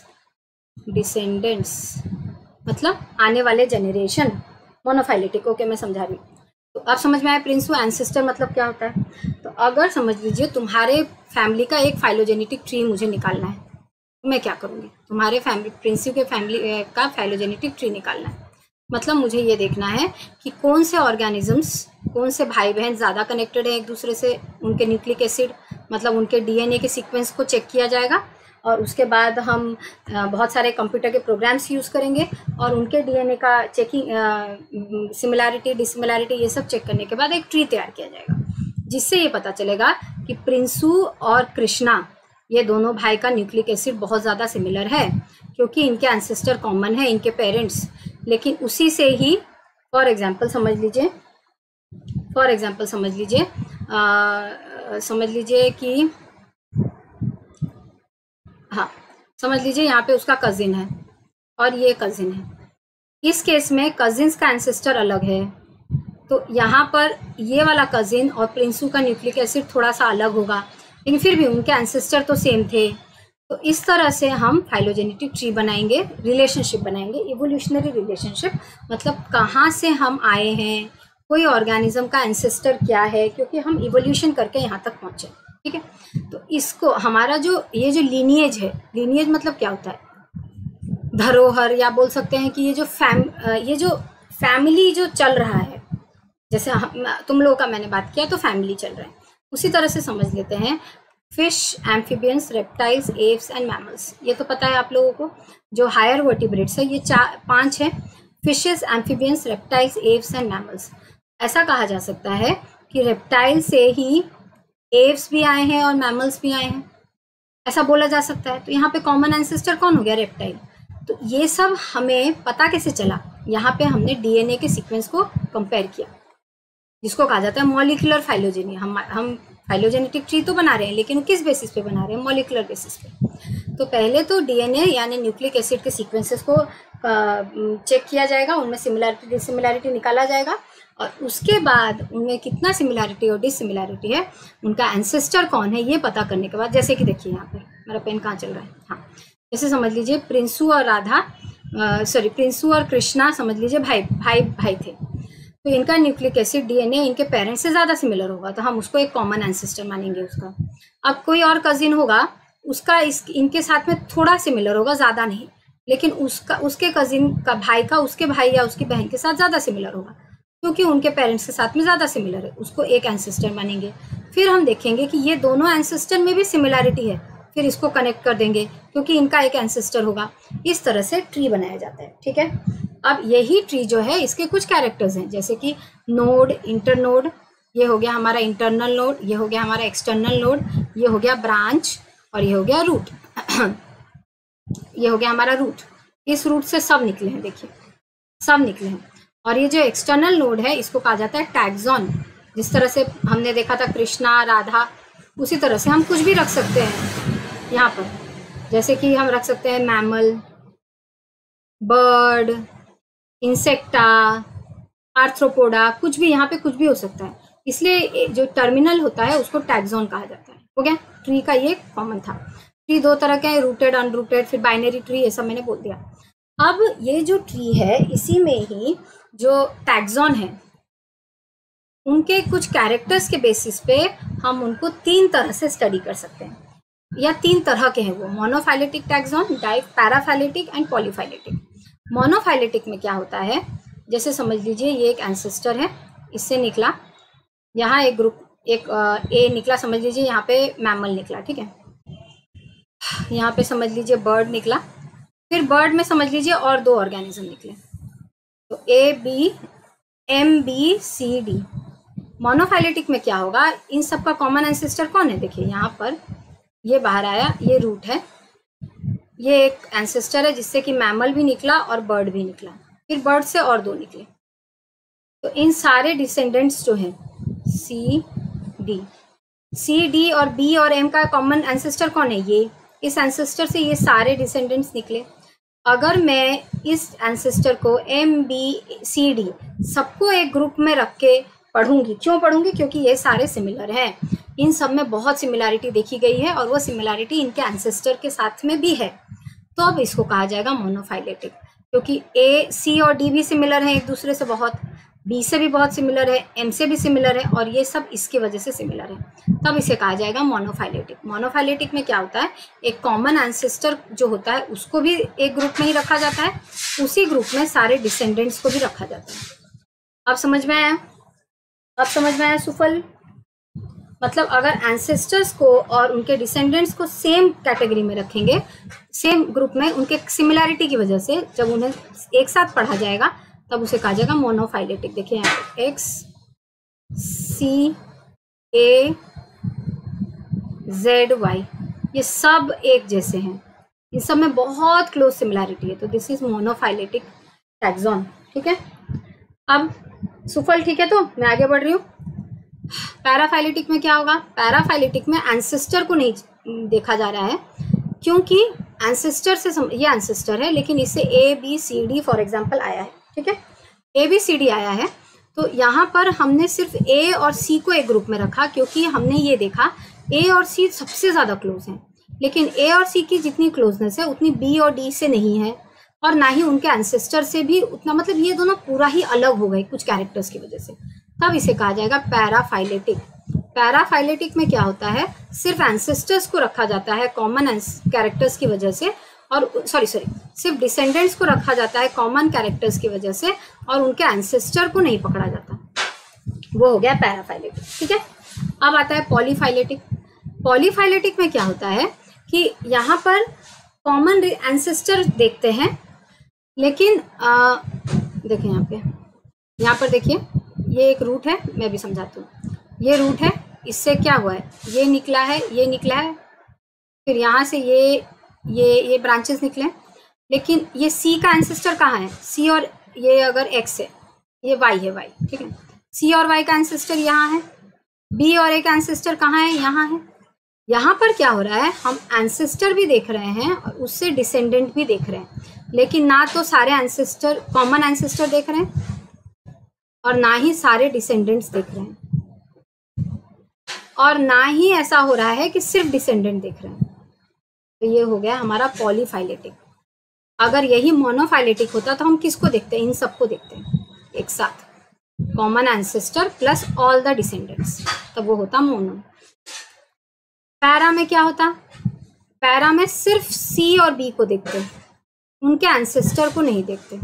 मतलब आने वाले जनरेशन, मोनोफाइलेटिक। ओके मैं समझा रही हूँ, तो अब समझ में आया प्रिंसू एंसेस्टर मतलब क्या होता है। तो अगर समझ लीजिए तुम्हारे फैमिली का एक फाइलोजेनेटिक ट्री मुझे निकालना है, तो मैं क्या करूँगी, तुम्हारे प्रिंसू के फैमिली का फाइलोजेनेटिक ट्री निकालना है, मतलब मुझे ये देखना है कि कौन से ऑर्गेनिजम्स, कौन से भाई बहन ज़्यादा कनेक्टेड है एक दूसरे से, उनके न्यूक्लिक एसिड मतलब उनके डीएनए के सीक्वेंस को चेक किया जाएगा, और उसके बाद हम बहुत सारे कंप्यूटर के प्रोग्राम्स यूज़ करेंगे और उनके डीएनए का चेकिंग, सिमिलैरिटी डिसिमिलैरिटी ये सब चेक करने के बाद एक ट्री तैयार किया जाएगा, जिससे ये पता चलेगा कि प्रिंसू और कृष्णा ये दोनों भाई का न्यूक्लिक एसिड बहुत ज़्यादा सिमिलर है, क्योंकि इनके एंसेस्टर कॉमन है, इनके पेरेंट्स। लेकिन उसी से ही फॉर एग्जाम्पल समझ लीजिए कि हाँ, समझ लीजिए यहाँ पे उसका कजिन है और ये कजिन है। इस केस में कजिन्स का एंसेस्टर अलग है, तो यहाँ पर ये वाला कजिन और प्रिंसू का न्यूक्लिक एसिड थोड़ा सा अलग होगा, लेकिन फिर भी उनके एंसेस्टर तो सेम थे। तो इस तरह से हम फाइलोजेनेटिक ट्री बनाएंगे, रिलेशनशिप बनाएंगे, इवोल्यूशनरी रिलेशनशिप, मतलब कहाँ से हम आए हैं, कोई ऑर्गेनिज्म का एंसेस्टर क्या है, क्योंकि हम इवोल्यूशन करके यहाँ तक पहुँचे। ठीक है, तो इसको हमारा जो ये जो लीनिएज है, लीनिएज मतलब क्या होता है, धरोहर, या बोल सकते हैं कि ये जो फैमिली जो चल रहा है, जैसे तुम लोगों का मैंने बात किया तो फैमिली चल रहा है, उसी तरह से समझ लेते हैं fish, amphibians, reptiles, aves and mammals. ये तो पता है आप लोगों को, जो हायर वर्टिब्रेट्स है ये 5 है, fishes, amphibians, reptiles, aves and mammals. ऐसा कहा जा सकता है कि रेप्टाइल से ही एव्स भी आए हैं और मैमल्स भी आए हैं, ऐसा बोला जा सकता है। तो यहाँ पे कॉमन एंसेस्टर कौन हो गया, रेप्टाइल। तो ये सब हमें पता कैसे चला, यहाँ पे हमने डीएनए के सीक्वेंस को कंपेयर किया, जिसको कहा जाता है मॉलिक्यूलर फाइलोजेनी। हम फाइलोजेनेटिक ट्री तो बना रहे हैं, लेकिन किस बेसिस पे बना रहे हैं, मॉलिक्यूलर बेसिस पे। तो पहले तो डीएनए यानी न्यूक्लिक एसिड के सीक्वेंसेस को चेक किया जाएगा, उनमें सिमिलैरिटी डिसिमिलैरिटी निकाला जाएगा, और उसके बाद उनमें कितना सिमिलैरिटी और डिसिमिलैरिटी है, उनका एंसेस्टर कौन है, ये पता करने के बाद, जैसे कि देखिए यहाँ पे मेरा पेन कहाँ चल रहा है, हाँ, जैसे समझ लीजिए प्रिंसू और कृष्णा समझ लीजिए भाई थे, तो इनका न्यूक्लिक एसिड डीएनए इनके पेरेंट्स से ज़्यादा सिमिलर होगा, तो हम उसको एक कॉमन एंसेस्टर मानेंगे उसका। अब कोई और कजिन होगा, उसका इनके साथ में थोड़ा सिमिलर होगा, ज़्यादा नहीं, लेकिन उसके कजिन का भाई का उसके भाई या उसकी बहन के साथ ज़्यादा सिमिलर होगा, क्योंकि उनके पेरेंट्स के साथ में ज़्यादा सिमिलर है, उसको एक एंसेस्टर मानेंगे। फिर हम देखेंगे कि ये दोनों एंसेस्टर में भी सिमिलैरिटी है, फिर इसको कनेक्ट कर देंगे क्योंकि इनका एक एंसेस्टर होगा। इस तरह से ट्री बनाया जाता है। ठीक है, अब यही ट्री जो है इसके कुछ कैरेक्टर्स हैं, जैसे कि नोड, इंटरनोड, ये हो गया हमारा इंटरनल नोड, ये हो गया हमारा एक्सटर्नल नोड, ये हो गया ब्रांच, और ये हो गया रूट। ये हो गया हमारा रूट। इस रूट से सब निकले हैं, देखिए सब निकले हैं। और ये जो एक्सटर्नल नोड है इसको कहा जाता है टैक्सॉन। जिस तरह से हमने देखा था कृष्णा, राधा, उसी तरह से हम कुछ भी रख सकते हैं यहाँ पर, जैसे कि हम रख सकते हैं मैमल, बर्ड, इंसेक्टा, आर्थ्रोपोडा, कुछ भी, यहाँ पे कुछ भी हो सकता है। इसलिए जो टर्मिनल होता है उसको टैक्सॉन कहा जाता है। हो गया, ट्री का ये कॉमन था। ट्री दो तरह के हैं, रूटेड, अनरूटेड, फिर बाइनरी ट्री, ये सब मैंने बोल दिया। अब ये जो ट्री है इसी में ही जो टैक्सॉन है उनके कुछ कैरेक्टर्स के बेसिस पे हम उनको 3 तरह से स्टडी कर सकते हैं, या 3 तरह के हैं वो, monophyletic taxon, paraphyletic and polyphyletic. Monophyletic में क्या होता है, जैसे समझ लीजिए ये एक एंसेस्टर है, इससे निकला यहाँ एक ग्रुप, एक ए निकला, समझ लीजिए यहाँ पे मैमल निकला, ठीक है, यहाँ पे समझ लीजिए बर्ड निकला, फिर बर्ड में समझ लीजिए और 2 ऑर्गेनिज्म निकले, तो MBCD। मोनोफाइलेटिक में क्या होगा, इन सब का कॉमन एंसेस्टर कौन है, देखिए यहाँ पर ये बाहर आया, ये रूट है, ये एक एंसेस्टर है जिससे कि मैमल भी निकला और बर्ड भी निकला, फिर बर्ड से और 2 निकले। तो इन सारे डिसेंडेंट्स जो हैं C, D और B और M का कॉमन एंसेस्टर कौन है, ये, इस एंसेस्टर से ये सारे डिसेंडेंट्स निकले। अगर मैं इस एंसेस्टर को MBCD सबको एक ग्रुप में रख के पढ़ूंगी, क्यों पढ़ूंगी, क्योंकि ये सारे सिमिलर हैं, इन सब में बहुत सिमिलैरिटी देखी गई है और वो सिमिलैरिटी इनके एंसेस्टर के साथ में भी है, तो अब इसको कहा जाएगा मोनोफाइलेटिक, क्योंकि A, C और D भी सिमिलर हैं एक दूसरे से बहुत, B से भी बहुत सिमिलर है, M से भी सिमिलर है, और ये सब इसकी वजह से सिमिलर है, तब इसे कहा जाएगा मोनोफाइलेटिक। मोनोफाइलेटिक में क्या होता है, एक कॉमन एंसेस्टर जो होता है उसको भी एक ग्रुप में ही रखा जाता है, उसी ग्रुप में सारे डिसेंडेंट्स को भी रखा जाता है। अब समझ में आया, सुफल? मतलब अगर एंसेस्टर्स को और उनके डिसेंडेंट्स को सेम कैटेगरी में रखेंगे, सेम ग्रुप में, उनके सिमिलैरिटी की वजह से जब उन्हें एक साथ पढ़ा जाएगा तब उसे कहा जाएगा मोनोफाइलेटिक। देखिए यहाँ पे X C A Z Y ये सब एक जैसे हैं, इन सब में बहुत क्लोज सिमिलैरिटी है, तो दिस इज मोनोफाइलेटिक टैक्सॉन। ठीक है, अब सुफल ठीक है, तो मैं आगे बढ़ रही हूँ। पैराफाइलेटिक में क्या होगा? पैराफाइलेटिक में एंसेस्टर को नहीं देखा जा रहा है, क्योंकि एंसेस्टर से ये एंसेस्टर है लेकिन इससे ABCD फॉर एग्जांपल आया है। ठीक है, ABCD आया है, तो यहाँ पर हमने सिर्फ A और C को एक ग्रुप में रखा, क्योंकि हमने ये देखा A और C सबसे ज़्यादा क्लोज हैं, लेकिन A और C की जितनी क्लोजनेस है उतनी B और D से नहीं है, और ना ही उनके एंसेस्टर से भी उतना, मतलब ये दोनों पूरा ही अलग हो गए कुछ कैरेक्टर्स की वजह से, तब इसे कहा जाएगा पैराफाइलेटिक। पैराफाइलेटिक में क्या होता है? सिर्फ एंसेस्टर्स को रखा जाता है कॉमन कैरेक्टर्स की वजह से, और सिर्फ डिसेंडेंट्स को रखा जाता है कॉमन कैरेक्टर्स की वजह से, और उनके एंसेस्टर को नहीं पकड़ा जाता। वो हो गया पैराफाइलेटिक। ठीक है, अब आता है पॉलीफाइलेटिक। पॉलीफाइलेटिक में क्या होता है कि यहाँ पर कॉमन एंसेस्टर देखते हैं, लेकिन देखिए यहाँ पर देखिए, ये एक रूट है, मैं भी समझाती हूँ। ये रूट है, इससे क्या हुआ है? ये निकला है, ये निकला है, फिर यहाँ से ये ब्रांचेस निकले, लेकिन ये C का एंसेस्टर कहाँ है? C और ये अगर X है, ये Y है, Y। ठीक है, C और Y का एंसेस्टर यहाँ है, B और A का एंसेस्टर कहाँ है? यहाँ है। यहाँ पर क्या हो रहा है? हम एंसेस्टर भी देख रहे हैं और उससे डिसेंडेंट भी देख रहे हैं, लेकिन ना तो सारे एंसेस्टर कॉमन एंसेस्टर देख रहे हैं और ना ही सारे डिसेंडेंट्स देख रहे हैं, और ना ही ऐसा हो रहा है कि सिर्फ डिसेंडेंट देख रहे हैं। तो ये हो गया हमारा पॉलीफाइलेटिक। अगर यही मोनोफाइलेटिक होता तो हम किसको देखते हैं? इन सबको देखते हैं एक साथ, common ancestor plus all the descendants, तब वो होता मोनो। पैरा में क्या होता? पैरा में सिर्फ C और B को देखते हैं, उनके एंसेस्टर को नहीं देखते।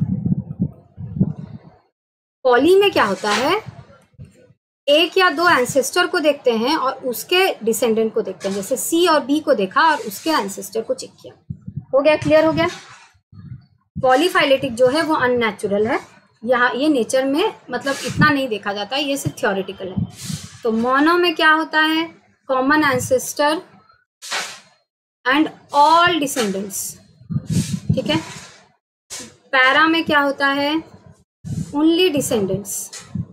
पॉली में क्या होता है? एक या दो एंसेस्टर को देखते हैं और उसके डिसेंडेंट को देखते हैं, जैसे C और B को देखा और उसके एंसेस्टर को चेक किया। हो गया, क्लियर हो गया? पॉलीफाइलेटिक जो है वो अननेचुरल है, यहाँ ये नेचर में मतलब इतना नहीं देखा जाता है, ये सिर्फ थ्योरेटिकल है। तो मोनो में क्या होता है? Common ancestor and all descendants. ठीक है, पैरा में क्या होता है? Only descendants.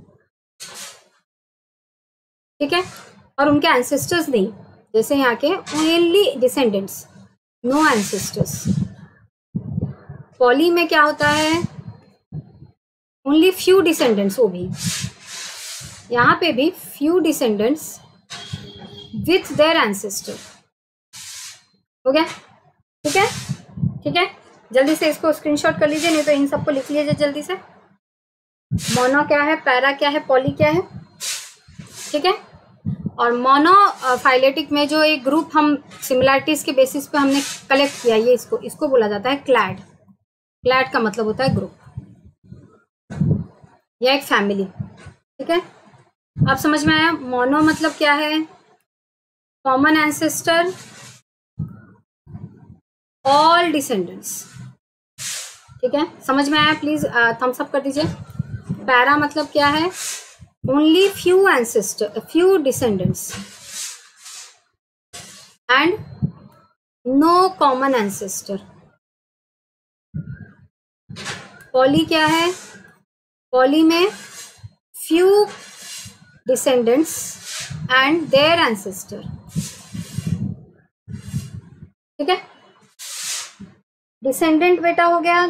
ठीक है, और उनके एंसेस्टर्स नहीं, जैसे यहाँ के only descendants, no ancestors. Poly में क्या होता है? ओनली फ्यू डिसेंडेंट्स, वो भी यहाँ पे भी few descendants with their ancestor. हो गया? ठीक है, ठीक है, जल्दी से इसको स्क्रीनशॉट कर लीजिए, नहीं तो इन सबको लिख लीजिए जल्दी से। मोनो क्या है, पैरा क्या है, पॉली क्या है? ठीक है, और मोनोफाइलेटिक में जो एक ग्रुप हम सिमिलैरिटीज के बेसिस पे हमने कलेक्ट किया, ये इसको बोला जाता है क्लैड। क्लैड का मतलब होता है ग्रुप या एक फैमिली। ठीक है, अब समझ में आया? मोनो मतलब क्या है? Common ancestor, all descendants. ठीक है, समझ में आया? प्लीज थम्स अप कर दीजिए। पैरा मतलब क्या है? Only few ancestor, few descendants and no common ancestor. Poly क्या है? पॉली में few descendants and their ancestor. ठीक है, डिसेंडेंट बेटा हो गया।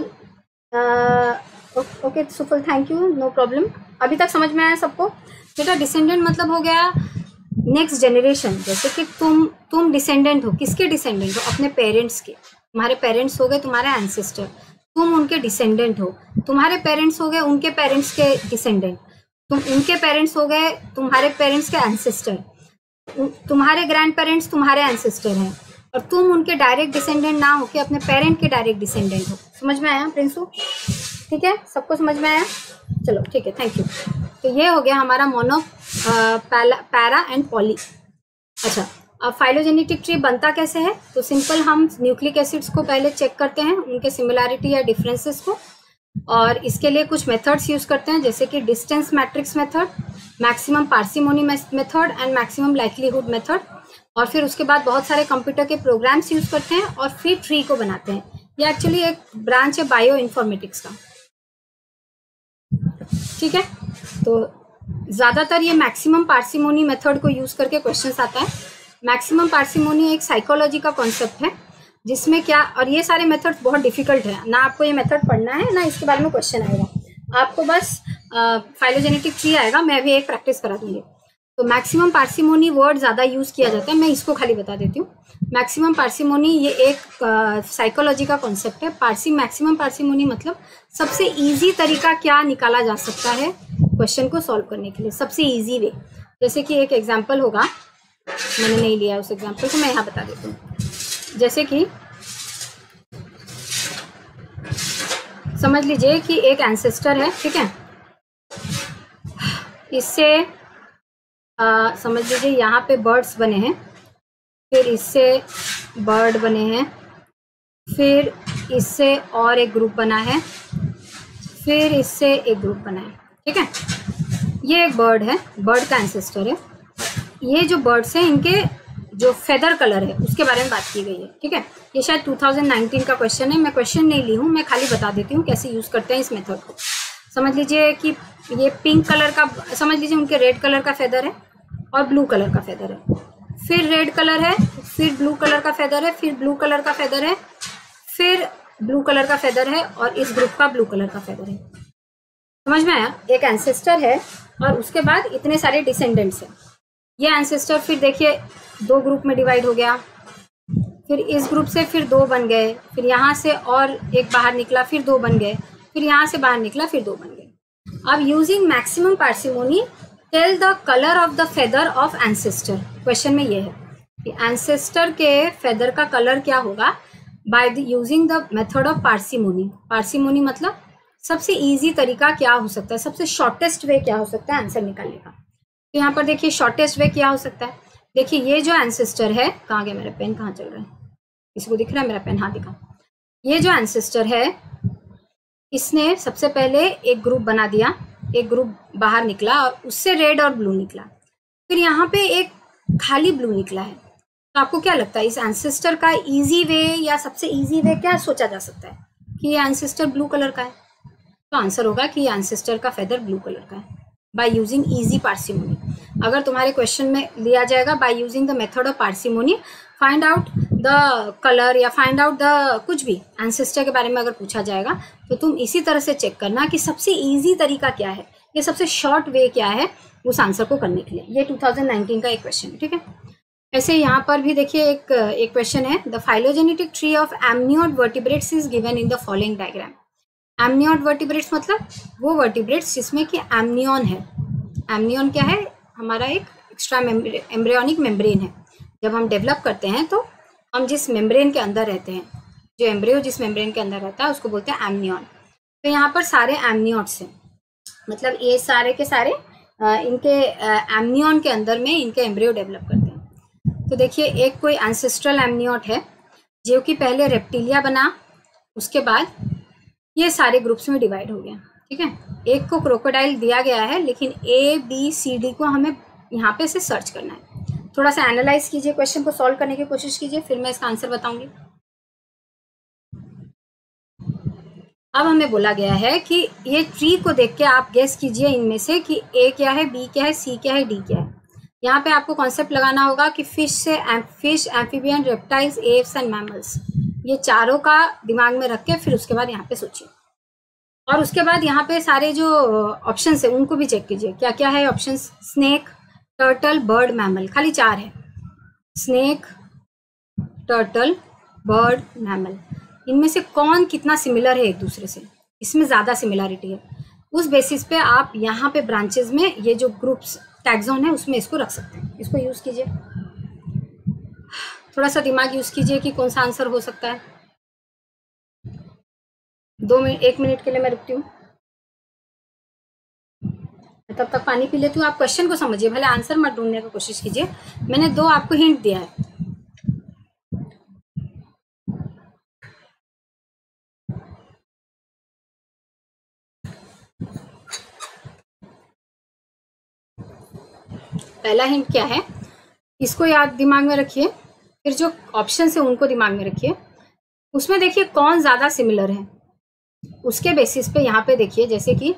ओके सुफल, थैंक यू, नो प्रॉब्लम। अभी तक समझ में आया सबको? बेटा डिसेंडेंट मतलब हो गया नेक्स्ट जनरेशन। जैसे कि तुम डिसेंडेंट हो, किसके डिसेंडेंट हो? अपने पेरेंट्स के। तुम्हारे पेरेंट्स हो गए तुम्हारे एंसेस्टर, तुम उनके डिसेंडेंट हो। तुम्हारे पेरेंट्स हो गए उनके पेरेंट्स के डिसेंडेंट, तुम उनके पेरेंट्स हो गए तुम्हारे पेरेंट्स के एंसेस्टर, तुम्हारे ग्रैंड पेरेंट्स तुम्हारे एंसेस्टर हैं, और तुम उनके डायरेक्ट डिसेंडेंट ना हो के अपने पेरेंट के डायरेक्ट डिसेंडेंट हो। समझ में आया प्रिंसू? ठीक है, सबको समझ में आया? चलो ठीक है, थैंक यू। तो ये हो गया हमारा मोनो, पैरा एंड पॉली। अच्छा, अब फाइलोजेनेटिक ट्री बनता कैसे है? तो सिंपल, हम न्यूक्लिक एसिड्स को पहले चेक करते हैं, उनके सिमिलैरिटी या डिफरेंसेस को, और इसके लिए कुछ मेथड्स यूज करते हैं, जैसे कि distance matrix method, maximum parsimony method and maximum likelihood method. और फिर उसके बाद बहुत सारे कंप्यूटर के प्रोग्राम्स यूज करते हैं और फिर ट्री को बनाते हैं। ये एक्चुअली एक ब्रांच है बायो इन्फॉर्मेटिक्स का, ठीक है। तो ज्यादातर ये मैक्सिमम पार्सिमोनी मेथड को यूज करके क्वेश्चंस आता है। मैक्सिमम पार्सिमोनी एक साइकोलॉजी का कॉन्सेप्ट है, जिसमें क्या, और ये सारे मेथड्स बहुत डिफिकल्ट है ना, आपको ये मेथड पढ़ना है ना इसके बारे में क्वेश्चन आएगा, आपको बस फाइलोजेनेटिक ट्री आएगा, मैं भी एक प्रैक्टिस करा दूंगी। तो मैक्सिमम पार्सिमोनी वर्ड ज्यादा यूज किया जाता है, मैं इसको खाली बता देती हूँ। मैक्सिमम पार्सिमोनी ये एक साइकोलॉजी का कॉन्सेप्ट है। मैक्सिमम पार्सिमोनी मतलब सबसे इजी तरीका क्या निकाला जा सकता है क्वेश्चन को सॉल्व करने के लिए, सबसे इजी वे। जैसे कि एक एग्जाम्पल होगा, मैंने नहीं लिया उस एग्जाम्पल को, मैं यहाँ बता देती हूँ। जैसे कि समझ लीजिए कि एक एंसेस्टर है, ठीक है, इससे समझ लीजिए यहाँ पे बर्ड्स बने हैं, फिर इससे बर्ड बने हैं, फिर इससे और एक ग्रुप बना है, फिर इससे एक ग्रुप बना है, ठीक है। ये एक बर्ड है, बर्ड का एंसेस्टर है। ये जो बर्ड्स हैं, इनके जो फेदर कलर है उसके बारे में बात की गई है, ठीक है। ये शायद 2019 का क्वेश्चन है, मैं क्वेश्चन नहीं ली हूँ, मैं खाली बता देती हूँ कैसे यूज करते हैं इस मेथड को। समझ लीजिए कि ये पिंक कलर का, समझ लीजिए उनके रेड कलर का फेदर है और ब्लू कलर का फेदर है, फिर रेड कलर है, फिर ब्लू कलर का फेदर है, फिर ब्लू कलर का फेदर है, फिर ब्लू कलर का फेदर है, और इस ग्रुप का ब्लू कलर का फेदर है। समझ में आया? एक एंसेस्टर है और उसके बाद इतने सारे डिसेंडेंट्स हैं। ये एंसेस्टर फिर देखिए 2 ग्रुप में डिवाइड हो गया, फिर इस ग्रुप से फिर 2 बन गए, फिर यहाँ से और एक बाहर निकला, फिर 2 बन गए, फिर यहाँ से बाहर निकला, फिर 2 बन गए। अब using maximum parsimony tell the colour of the feather of ancestor. Question में ये है कि एंसेस्टर के फेदर का कलर क्या होगा by using the method of parsimony. Parsimony मतलब सबसे इजी तरीका क्या हो सकता है, सबसे शॉर्टेस्ट वे क्या हो सकता है आंसर निकालने का। तो यहाँ पर देखिए शॉर्टेस्ट वे क्या हो सकता है। देखिए ये जो एंसेस्टर है, कहाँ गया मेरा पेन, कहाँ चल रहा है, किसी को दिख रहा है मेरा पेन? हाँ दिखा। ये जो एंसेस्टर है, इसने सबसे पहले एक ग्रुप बना दिया, एक ग्रुप बाहर निकला और उससे रेड और ब्लू निकला, फिर यहाँ पे एक खाली ब्लू निकला है। तो आपको क्या लगता है इस एंसेस्टर का इजी वे या सबसे इजी वे क्या सोचा जा सकता है कि ये एंसेस्टर ब्लू कलर का है? तो आंसर होगा कि ये एंसेस्टर का फेदर ब्लू कलर का है बाय यूजिंग इजी पार्सिमोनी। अगर तुम्हारे क्वेश्चन में लिया जाएगा by using the method of parsimony, find out the colour या फाइंड आउट द कुछ भी एंसेस्टर के बारे में अगर पूछा जाएगा, तो तुम इसी तरह से चेक करना कि सबसे इजी तरीका क्या है, ये सबसे शॉर्ट वे क्या है उस आंसर को करने के लिए। ये 2019 का एक क्वेश्चन है, ठीक है। ऐसे यहाँ पर भी देखिए एक क्वेश्चन है, the phylogenetic tree of amniote vertebrates is given in the following diagram. Amniote vertebrates मतलब वो वर्टिब्रेट्स जिसमें कि एमनियन है। एमनियन क्या है? हमारा एक एक्स्ट्रा एम्ब्रियोनिक मेम्ब्रेन है। जब हम डेवलप करते हैं तो हम जिस मेम्ब्रेन के अंदर रहते हैं, जो एम्ब्रियो जिस मेम्ब्रेन के अंदर रहता है उसको बोलते हैं एमनियन। तो यहाँ पर सारे एमनियोट्स हैं, मतलब ये सारे के सारे इनके एमनियन के अंदर में इनके एम्ब्रियो डेवलप करते हैं। तो देखिए एक कोई एंसेस्ट्रल एमनियोट है जो कि पहले रेप्टिलिया बना, उसके बाद ये सारे ग्रुप्स में डिवाइड हो गया, ठीक है। एक को क्रोकोडाइल दिया गया है, लेकिन ए बी सी डी को हमें यहाँ पे से सर्च करना है। थोड़ा सा एनालाइज कीजिए, क्वेश्चन को सॉल्व करने की कोशिश कीजिए, फिर मैं इसका आंसर बताऊंगी। अब हमें बोला गया है कि ये ट्री को देख के आप गेस कीजिए इनमें से कि ए क्या है, बी क्या है, सी क्या है, डी क्या है। यहाँ पे आपको कॉन्सेप्ट लगाना होगा कि fish, amphibian, reptiles, aves and mammals, ये चारों का दिमाग में रख के फिर उसके बाद यहाँ पे सोचिए। और उसके बाद यहाँ पे सारे जो ऑप्शंस है उनको भी चेक कीजिए, क्या क्या है options. Snake, turtle, bird, mammal, खाली 4 है। स्नेक, टर्टल, बर्ड, मैमल, इनमें से कौन कितना सिमिलर है एक दूसरे से, इसमें ज़्यादा सिमिलरिटी है, उस बेसिस पे आप यहाँ पे ब्रांचेस में ये जो ग्रुप्स टैक्सॉन है उसमें इसको रख सकते हैं। इसको यूज़ कीजिए, थोड़ा सा दिमाग यूज़ कीजिए कि कौन सा आंसर हो सकता है। 1 मिनट के लिए मैं रुकती हूँ, मैं तब तक पानी पी लेती हूँ। आप क्वेश्चन को समझिए, भले आंसर मत ढूंढने की कोशिश कीजिए। मैंने 2 आपको हिंट दिया है। पहला हिंट क्या है, इसको याद दिमाग में रखिए, फिर जो ऑप्शन है उनको दिमाग में रखिए। उसमें देखिए कौन ज़्यादा सिमिलर है, उसके बेसिस पे यहाँ पे देखिए, जैसे कि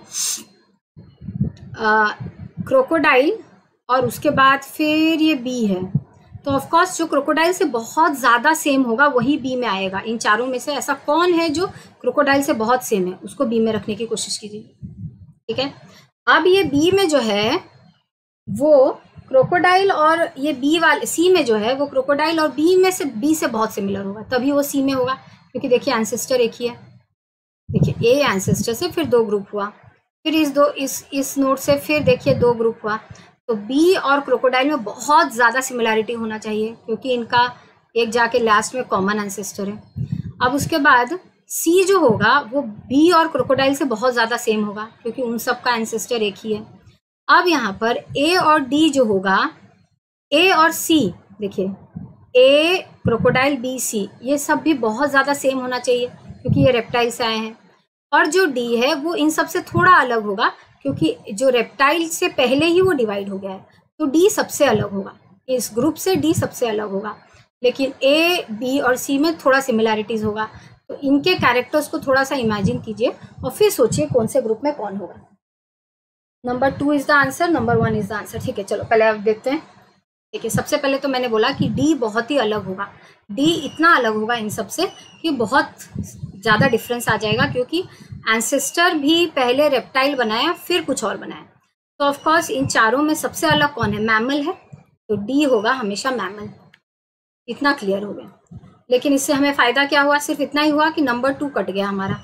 क्रोकोडाइल और उसके बाद फिर ये बी है, तो ऑफकोर्स जो क्रोकोडाइल से बहुत ज़्यादा सेम होगा वही बी में आएगा। इन चारों में से ऐसा कौन है जो क्रोकोडाइल से बहुत सेम है, उसको बी में रखने की कोशिश कीजिए। ठीक है, अब ये बी में जो है वो क्रोकोडाइल और ये बी वाले सी में जो है वो क्रोकोडाइल और बी से बहुत सिमिलर होगा, तभी वो सी में होगा, क्योंकि देखिए एंसेस्टर एक ही है। देखिए ए एंसेस्टर से फिर 2 ग्रुप हुआ, फिर इस नोड से फिर देखिए 2 ग्रुप हुआ, तो बी और क्रोकोडाइल में बहुत ज़्यादा सिमिलैरिटी होना चाहिए, क्योंकि इनका एक जाके लास्ट में कॉमन एंसेस्टर है। अब उसके बाद सी जो होगा वो बी और क्रोकोडाइल से बहुत ज़्यादा सेम होगा, क्योंकि उन सब का एंसेस्टर एक ही है। अब यहाँ पर ए और डी जो होगा, ए और सी, देखिए ए क्रोकोडाइल बी सी, ये सब भी बहुत ज़्यादा सेम होना चाहिए, क्योंकि ये रेप्टाइल से आए हैं। और जो डी है वो इन सब से थोड़ा अलग होगा, क्योंकि जो रेप्टाइल से पहले ही वो डिवाइड हो गया है, तो डी सबसे अलग होगा, इस ग्रुप से डी सबसे अलग होगा। लेकिन ए बी और सी में थोड़ा सिमिलैरिटीज़ होगा, तो इनके कैरेक्टर्स को थोड़ा सा इमेजिन कीजिए और फिर सोचिए कौन से ग्रुप में कौन होगा। Number 2 is the answer, number 1 is the answer. ठीक है, चलो पहले आप देखते हैं। देखिए सबसे पहले तो मैंने बोला कि डी बहुत ही अलग होगा, डी इतना अलग होगा इन सब से कि बहुत ज़्यादा डिफरेंस आ जाएगा, क्योंकि एंसेस्टर भी पहले रेप्टाइल बनाया फिर कुछ और बनाया। तो ऑफकोर्स इन चारों में सबसे अलग कौन है, मैमल है, तो डी होगा हमेशा मैमल। इतना क्लियर हो गया। लेकिन इससे हमें फ़ायदा क्या हुआ, सिर्फ इतना ही हुआ कि नंबर 2 कट गया हमारा।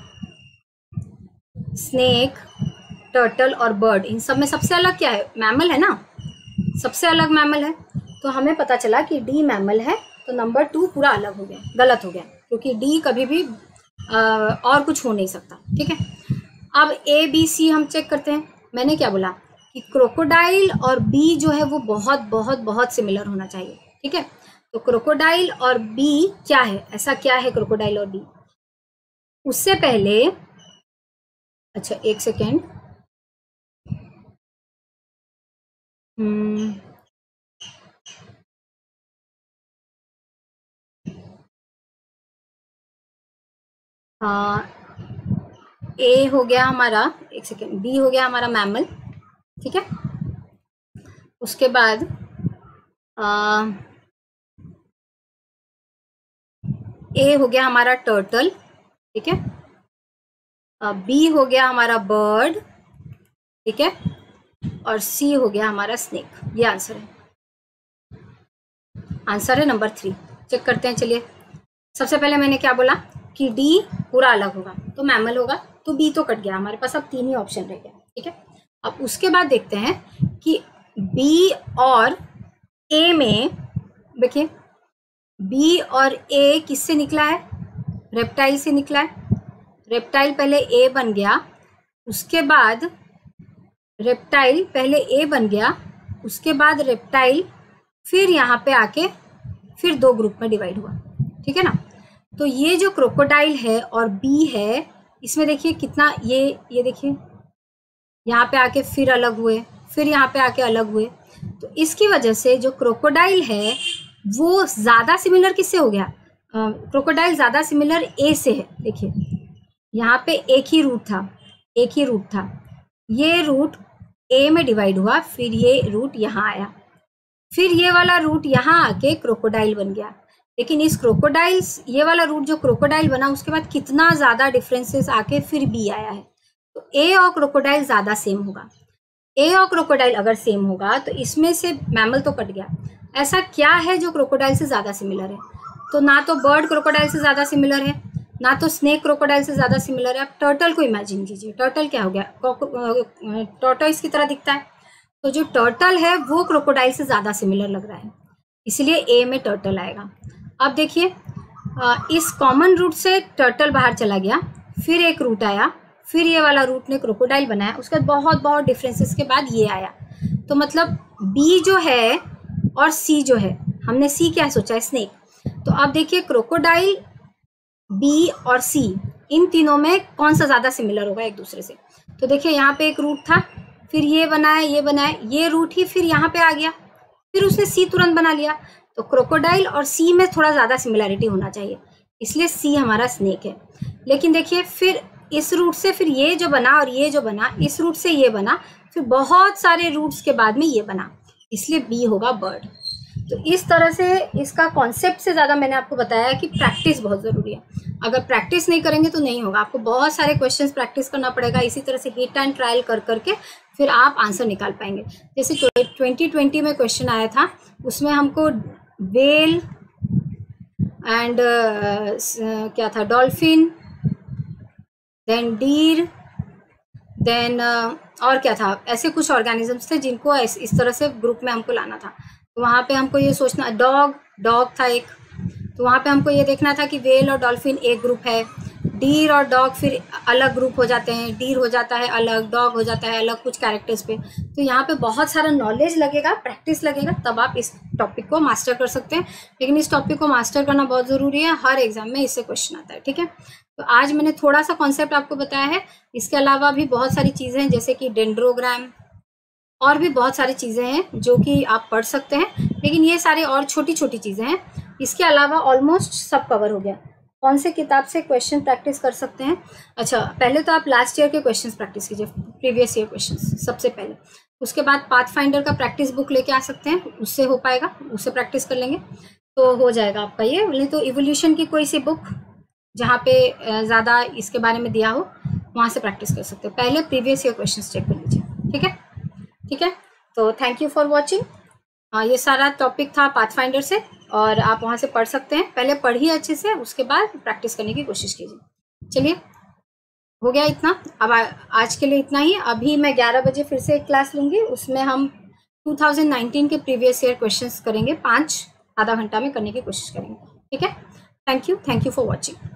स्नेक, टर्टल और बर्ड, इन सब में सबसे अलग क्या है, मैमल है ना, सबसे अलग मैमल है, तो हमें पता चला कि डी मैमल है, तो नंबर 2 पूरा अलग हो गया, गलत हो गया, क्योंकि डी कभी भी और कुछ हो नहीं सकता। ठीक है, अब ए बी सी हम चेक करते हैं। मैंने क्या बोला कि क्रोकोडाइल और बी जो है वो बहुत बहुत बहुत सिमिलर होना चाहिए। ठीक है, तो क्रोकोडाइल और बी क्या है, ऐसा क्या है क्रोकोडाइल और बी। उससे पहले, अच्छा एक सेकेंड, ए हो गया हमारा, एक सेकेंड, बी हो गया हमारा मैमल। ठीक है, उसके बाद ए हो गया हमारा टर्टल। ठीक है, बी हो गया हमारा बर्ड। ठीक है, और सी हो गया हमारा स्नेक। ये आंसर है, आंसर है नंबर 3। चेक करते हैं, चलिए। सबसे पहले मैंने क्या बोला कि डी पूरा अलग होगा तो मैमल होगा, तो बी तो कट गया हमारे पास, अब 3 ही ऑप्शन रह गया। ठीक है, अब उसके बाद देखते हैं कि बी और ए में, देखिए बी और ए किससे निकला है, रेप्टाइल से निकला है। रेप्टाइल पहले ए बन गया, उसके बाद रेप्टाइल पहले ए बन गया, उसके बाद रेप्टाइल फिर यहाँ पे आके फिर 2 ग्रुप में डिवाइड हुआ। ठीक है ना, तो ये जो क्रोकोडाइल है और बी है, इसमें देखिए कितना, ये देखिए यहाँ पे आके फिर अलग हुए, फिर यहाँ पे आके अलग हुए, तो इसकी वजह से जो क्रोकोडाइल है वो ज़्यादा सिमिलर किससे हो गया, क्रोकोडाइल ज़्यादा सिमिलर ए से है। देखिए यहाँ पे एक ही रूट था, ये रूट ए में डिवाइड हुआ, फिर ये रूट यहाँ आया, फिर ये वाला रूट यहाँ आके क्रोकोडाइल बन गया। लेकिन इस क्रोकोडाइल, ये वाला रूट जो क्रोकोडाइल बना, उसके बाद कितना ज़्यादा डिफरेंसेस आके फिर बी आया है, तो ए और क्रोकोडाइल ज़्यादा सेम होगा। ए और क्रोकोडाइल अगर सेम होगा तो इसमें से मैमल तो कट गया। ऐसा क्या है जो क्रोकोडाइल से ज़्यादा सिमिलर है, तो ना तो बर्ड क्रोकोडाइल से ज़्यादा सिमिलर है, ना तो स्नेक क्रोकोडाइल से ज़्यादा सिमिलर है। आप टर्टल को इमेजिन कीजिए, टर्टल क्या हो गया, टॉर्टोइस की तरह दिखता है, तो जो टर्टल है वो क्रोकोडाइल से ज़्यादा सिमिलर लग रहा है, इसलिए ए में टर्टल आएगा। अब देखिए इस कॉमन रूट से टर्टल बाहर चला गया, फिर एक रूट आया, फिर ये वाला रूट ने क्रोकोडाइल बनाया, उसके बाद बहुत बहुत डिफरेंसेस के बाद ये आया। तो मतलब बी जो है और सी जो है, हमने सी क्या सोचा है, स्नेक। तो आप देखिए क्रोकोडाइल, बी और सी, इन तीनों में कौन सा ज़्यादा सिमिलर होगा एक दूसरे से। तो देखिए यहाँ पे एक रूट था, फिर ये बनाया, ये बनाया, ये रूट ही फिर यहाँ पे आ गया, फिर उसने सी तुरंत बना लिया। तो क्रोकोडाइल और सी में थोड़ा ज़्यादा सिमिलैरिटी होना चाहिए, इसलिए सी हमारा स्नेक है। लेकिन देखिए फिर इस रूट से फिर ये जो बना और ये जो बना, इस रूट से ये बना, फिर बहुत सारे रूट्स के बाद में ये बना, इसलिए बी होगा बर्ड। तो इस तरह से इसका कॉन्सेप्ट से ज़्यादा मैंने आपको बताया कि प्रैक्टिस बहुत ज़रूरी है। अगर प्रैक्टिस नहीं करेंगे तो नहीं होगा, आपको बहुत सारे क्वेश्चंस प्रैक्टिस करना पड़ेगा। इसी तरह से हिट एंड ट्रायल कर करके फिर आप आंसर निकाल पाएंगे। जैसे 2020 में क्वेश्चन आया था, उसमें हमको वेल एंड क्या था, डॉल्फिन, देन डीर, देन और क्या था, ऐसे कुछ ऑर्गेनिजम्स थे जिनको इस तरह से ग्रुप में हमको लाना था। तो वहाँ पे हमको ये सोचना, डॉग था एक, तो वहाँ पे हमको ये देखना था कि वेल और डॉल्फिन एक ग्रुप है, डीर और डॉग फिर अलग ग्रुप हो जाते हैं, डीर हो जाता है अलग, डॉग हो जाता है अलग कुछ कैरेक्टर्स पे। तो यहाँ पे बहुत सारा नॉलेज लगेगा, प्रैक्टिस लगेगा, तब आप इस टॉपिक को मास्टर कर सकते हैं। लेकिन इस टॉपिक को मास्टर करना बहुत ज़रूरी है, हर एग्जाम में इससे क्वेश्चन आता है, ठीक है। तो आज मैंने थोड़ा सा कॉन्सेप्ट आपको बताया है, इसके अलावा भी बहुत सारी चीज़ें हैं, जैसे कि डेंड्रोग्राम, और भी बहुत सारी चीज़ें हैं जो कि आप पढ़ सकते हैं। लेकिन ये सारी और छोटी छोटी चीज़ें हैं, इसके अलावा ऑलमोस्ट सब कवर हो गया। कौन से किताब से क्वेश्चन प्रैक्टिस कर सकते हैं? अच्छा, पहले तो आप लास्ट ईयर के क्वेश्चंस प्रैक्टिस कीजिए, प्रीवियस ईयर क्वेश्चंस सबसे पहले। उसके बाद पाथफाइंडर का प्रैक्टिस बुक लेके आ सकते हैं, उससे हो पाएगा, उससे प्रैक्टिस कर लेंगे तो हो जाएगा आपका ये। नहीं तो इवोल्यूशन की कोई सी बुक जहाँ पे ज़्यादा इसके बारे में दिया हो, वहाँ से प्रैक्टिस कर सकते हैं। पहले प्रीवियस ईयर क्वेश्चन चेक कर लीजिए, ठीक है, ठीक है। तो थैंक यू फॉर वॉचिंग। ये सारा टॉपिक था पाथफाइंडर से, और आप वहाँ से पढ़ सकते हैं। पहले पढ़िए अच्छे से, उसके बाद प्रैक्टिस करने की कोशिश कीजिए। चलिए, हो गया इतना, अब आज के लिए इतना ही। अभी मैं 11 बजे फिर से एक क्लास लूँगी, उसमें हम 2019 के प्रीवियस ईयर क्वेश्चंस करेंगे, 5 आधा घंटा में करने की कोशिश करेंगे, ठीक है। Thank you for watching.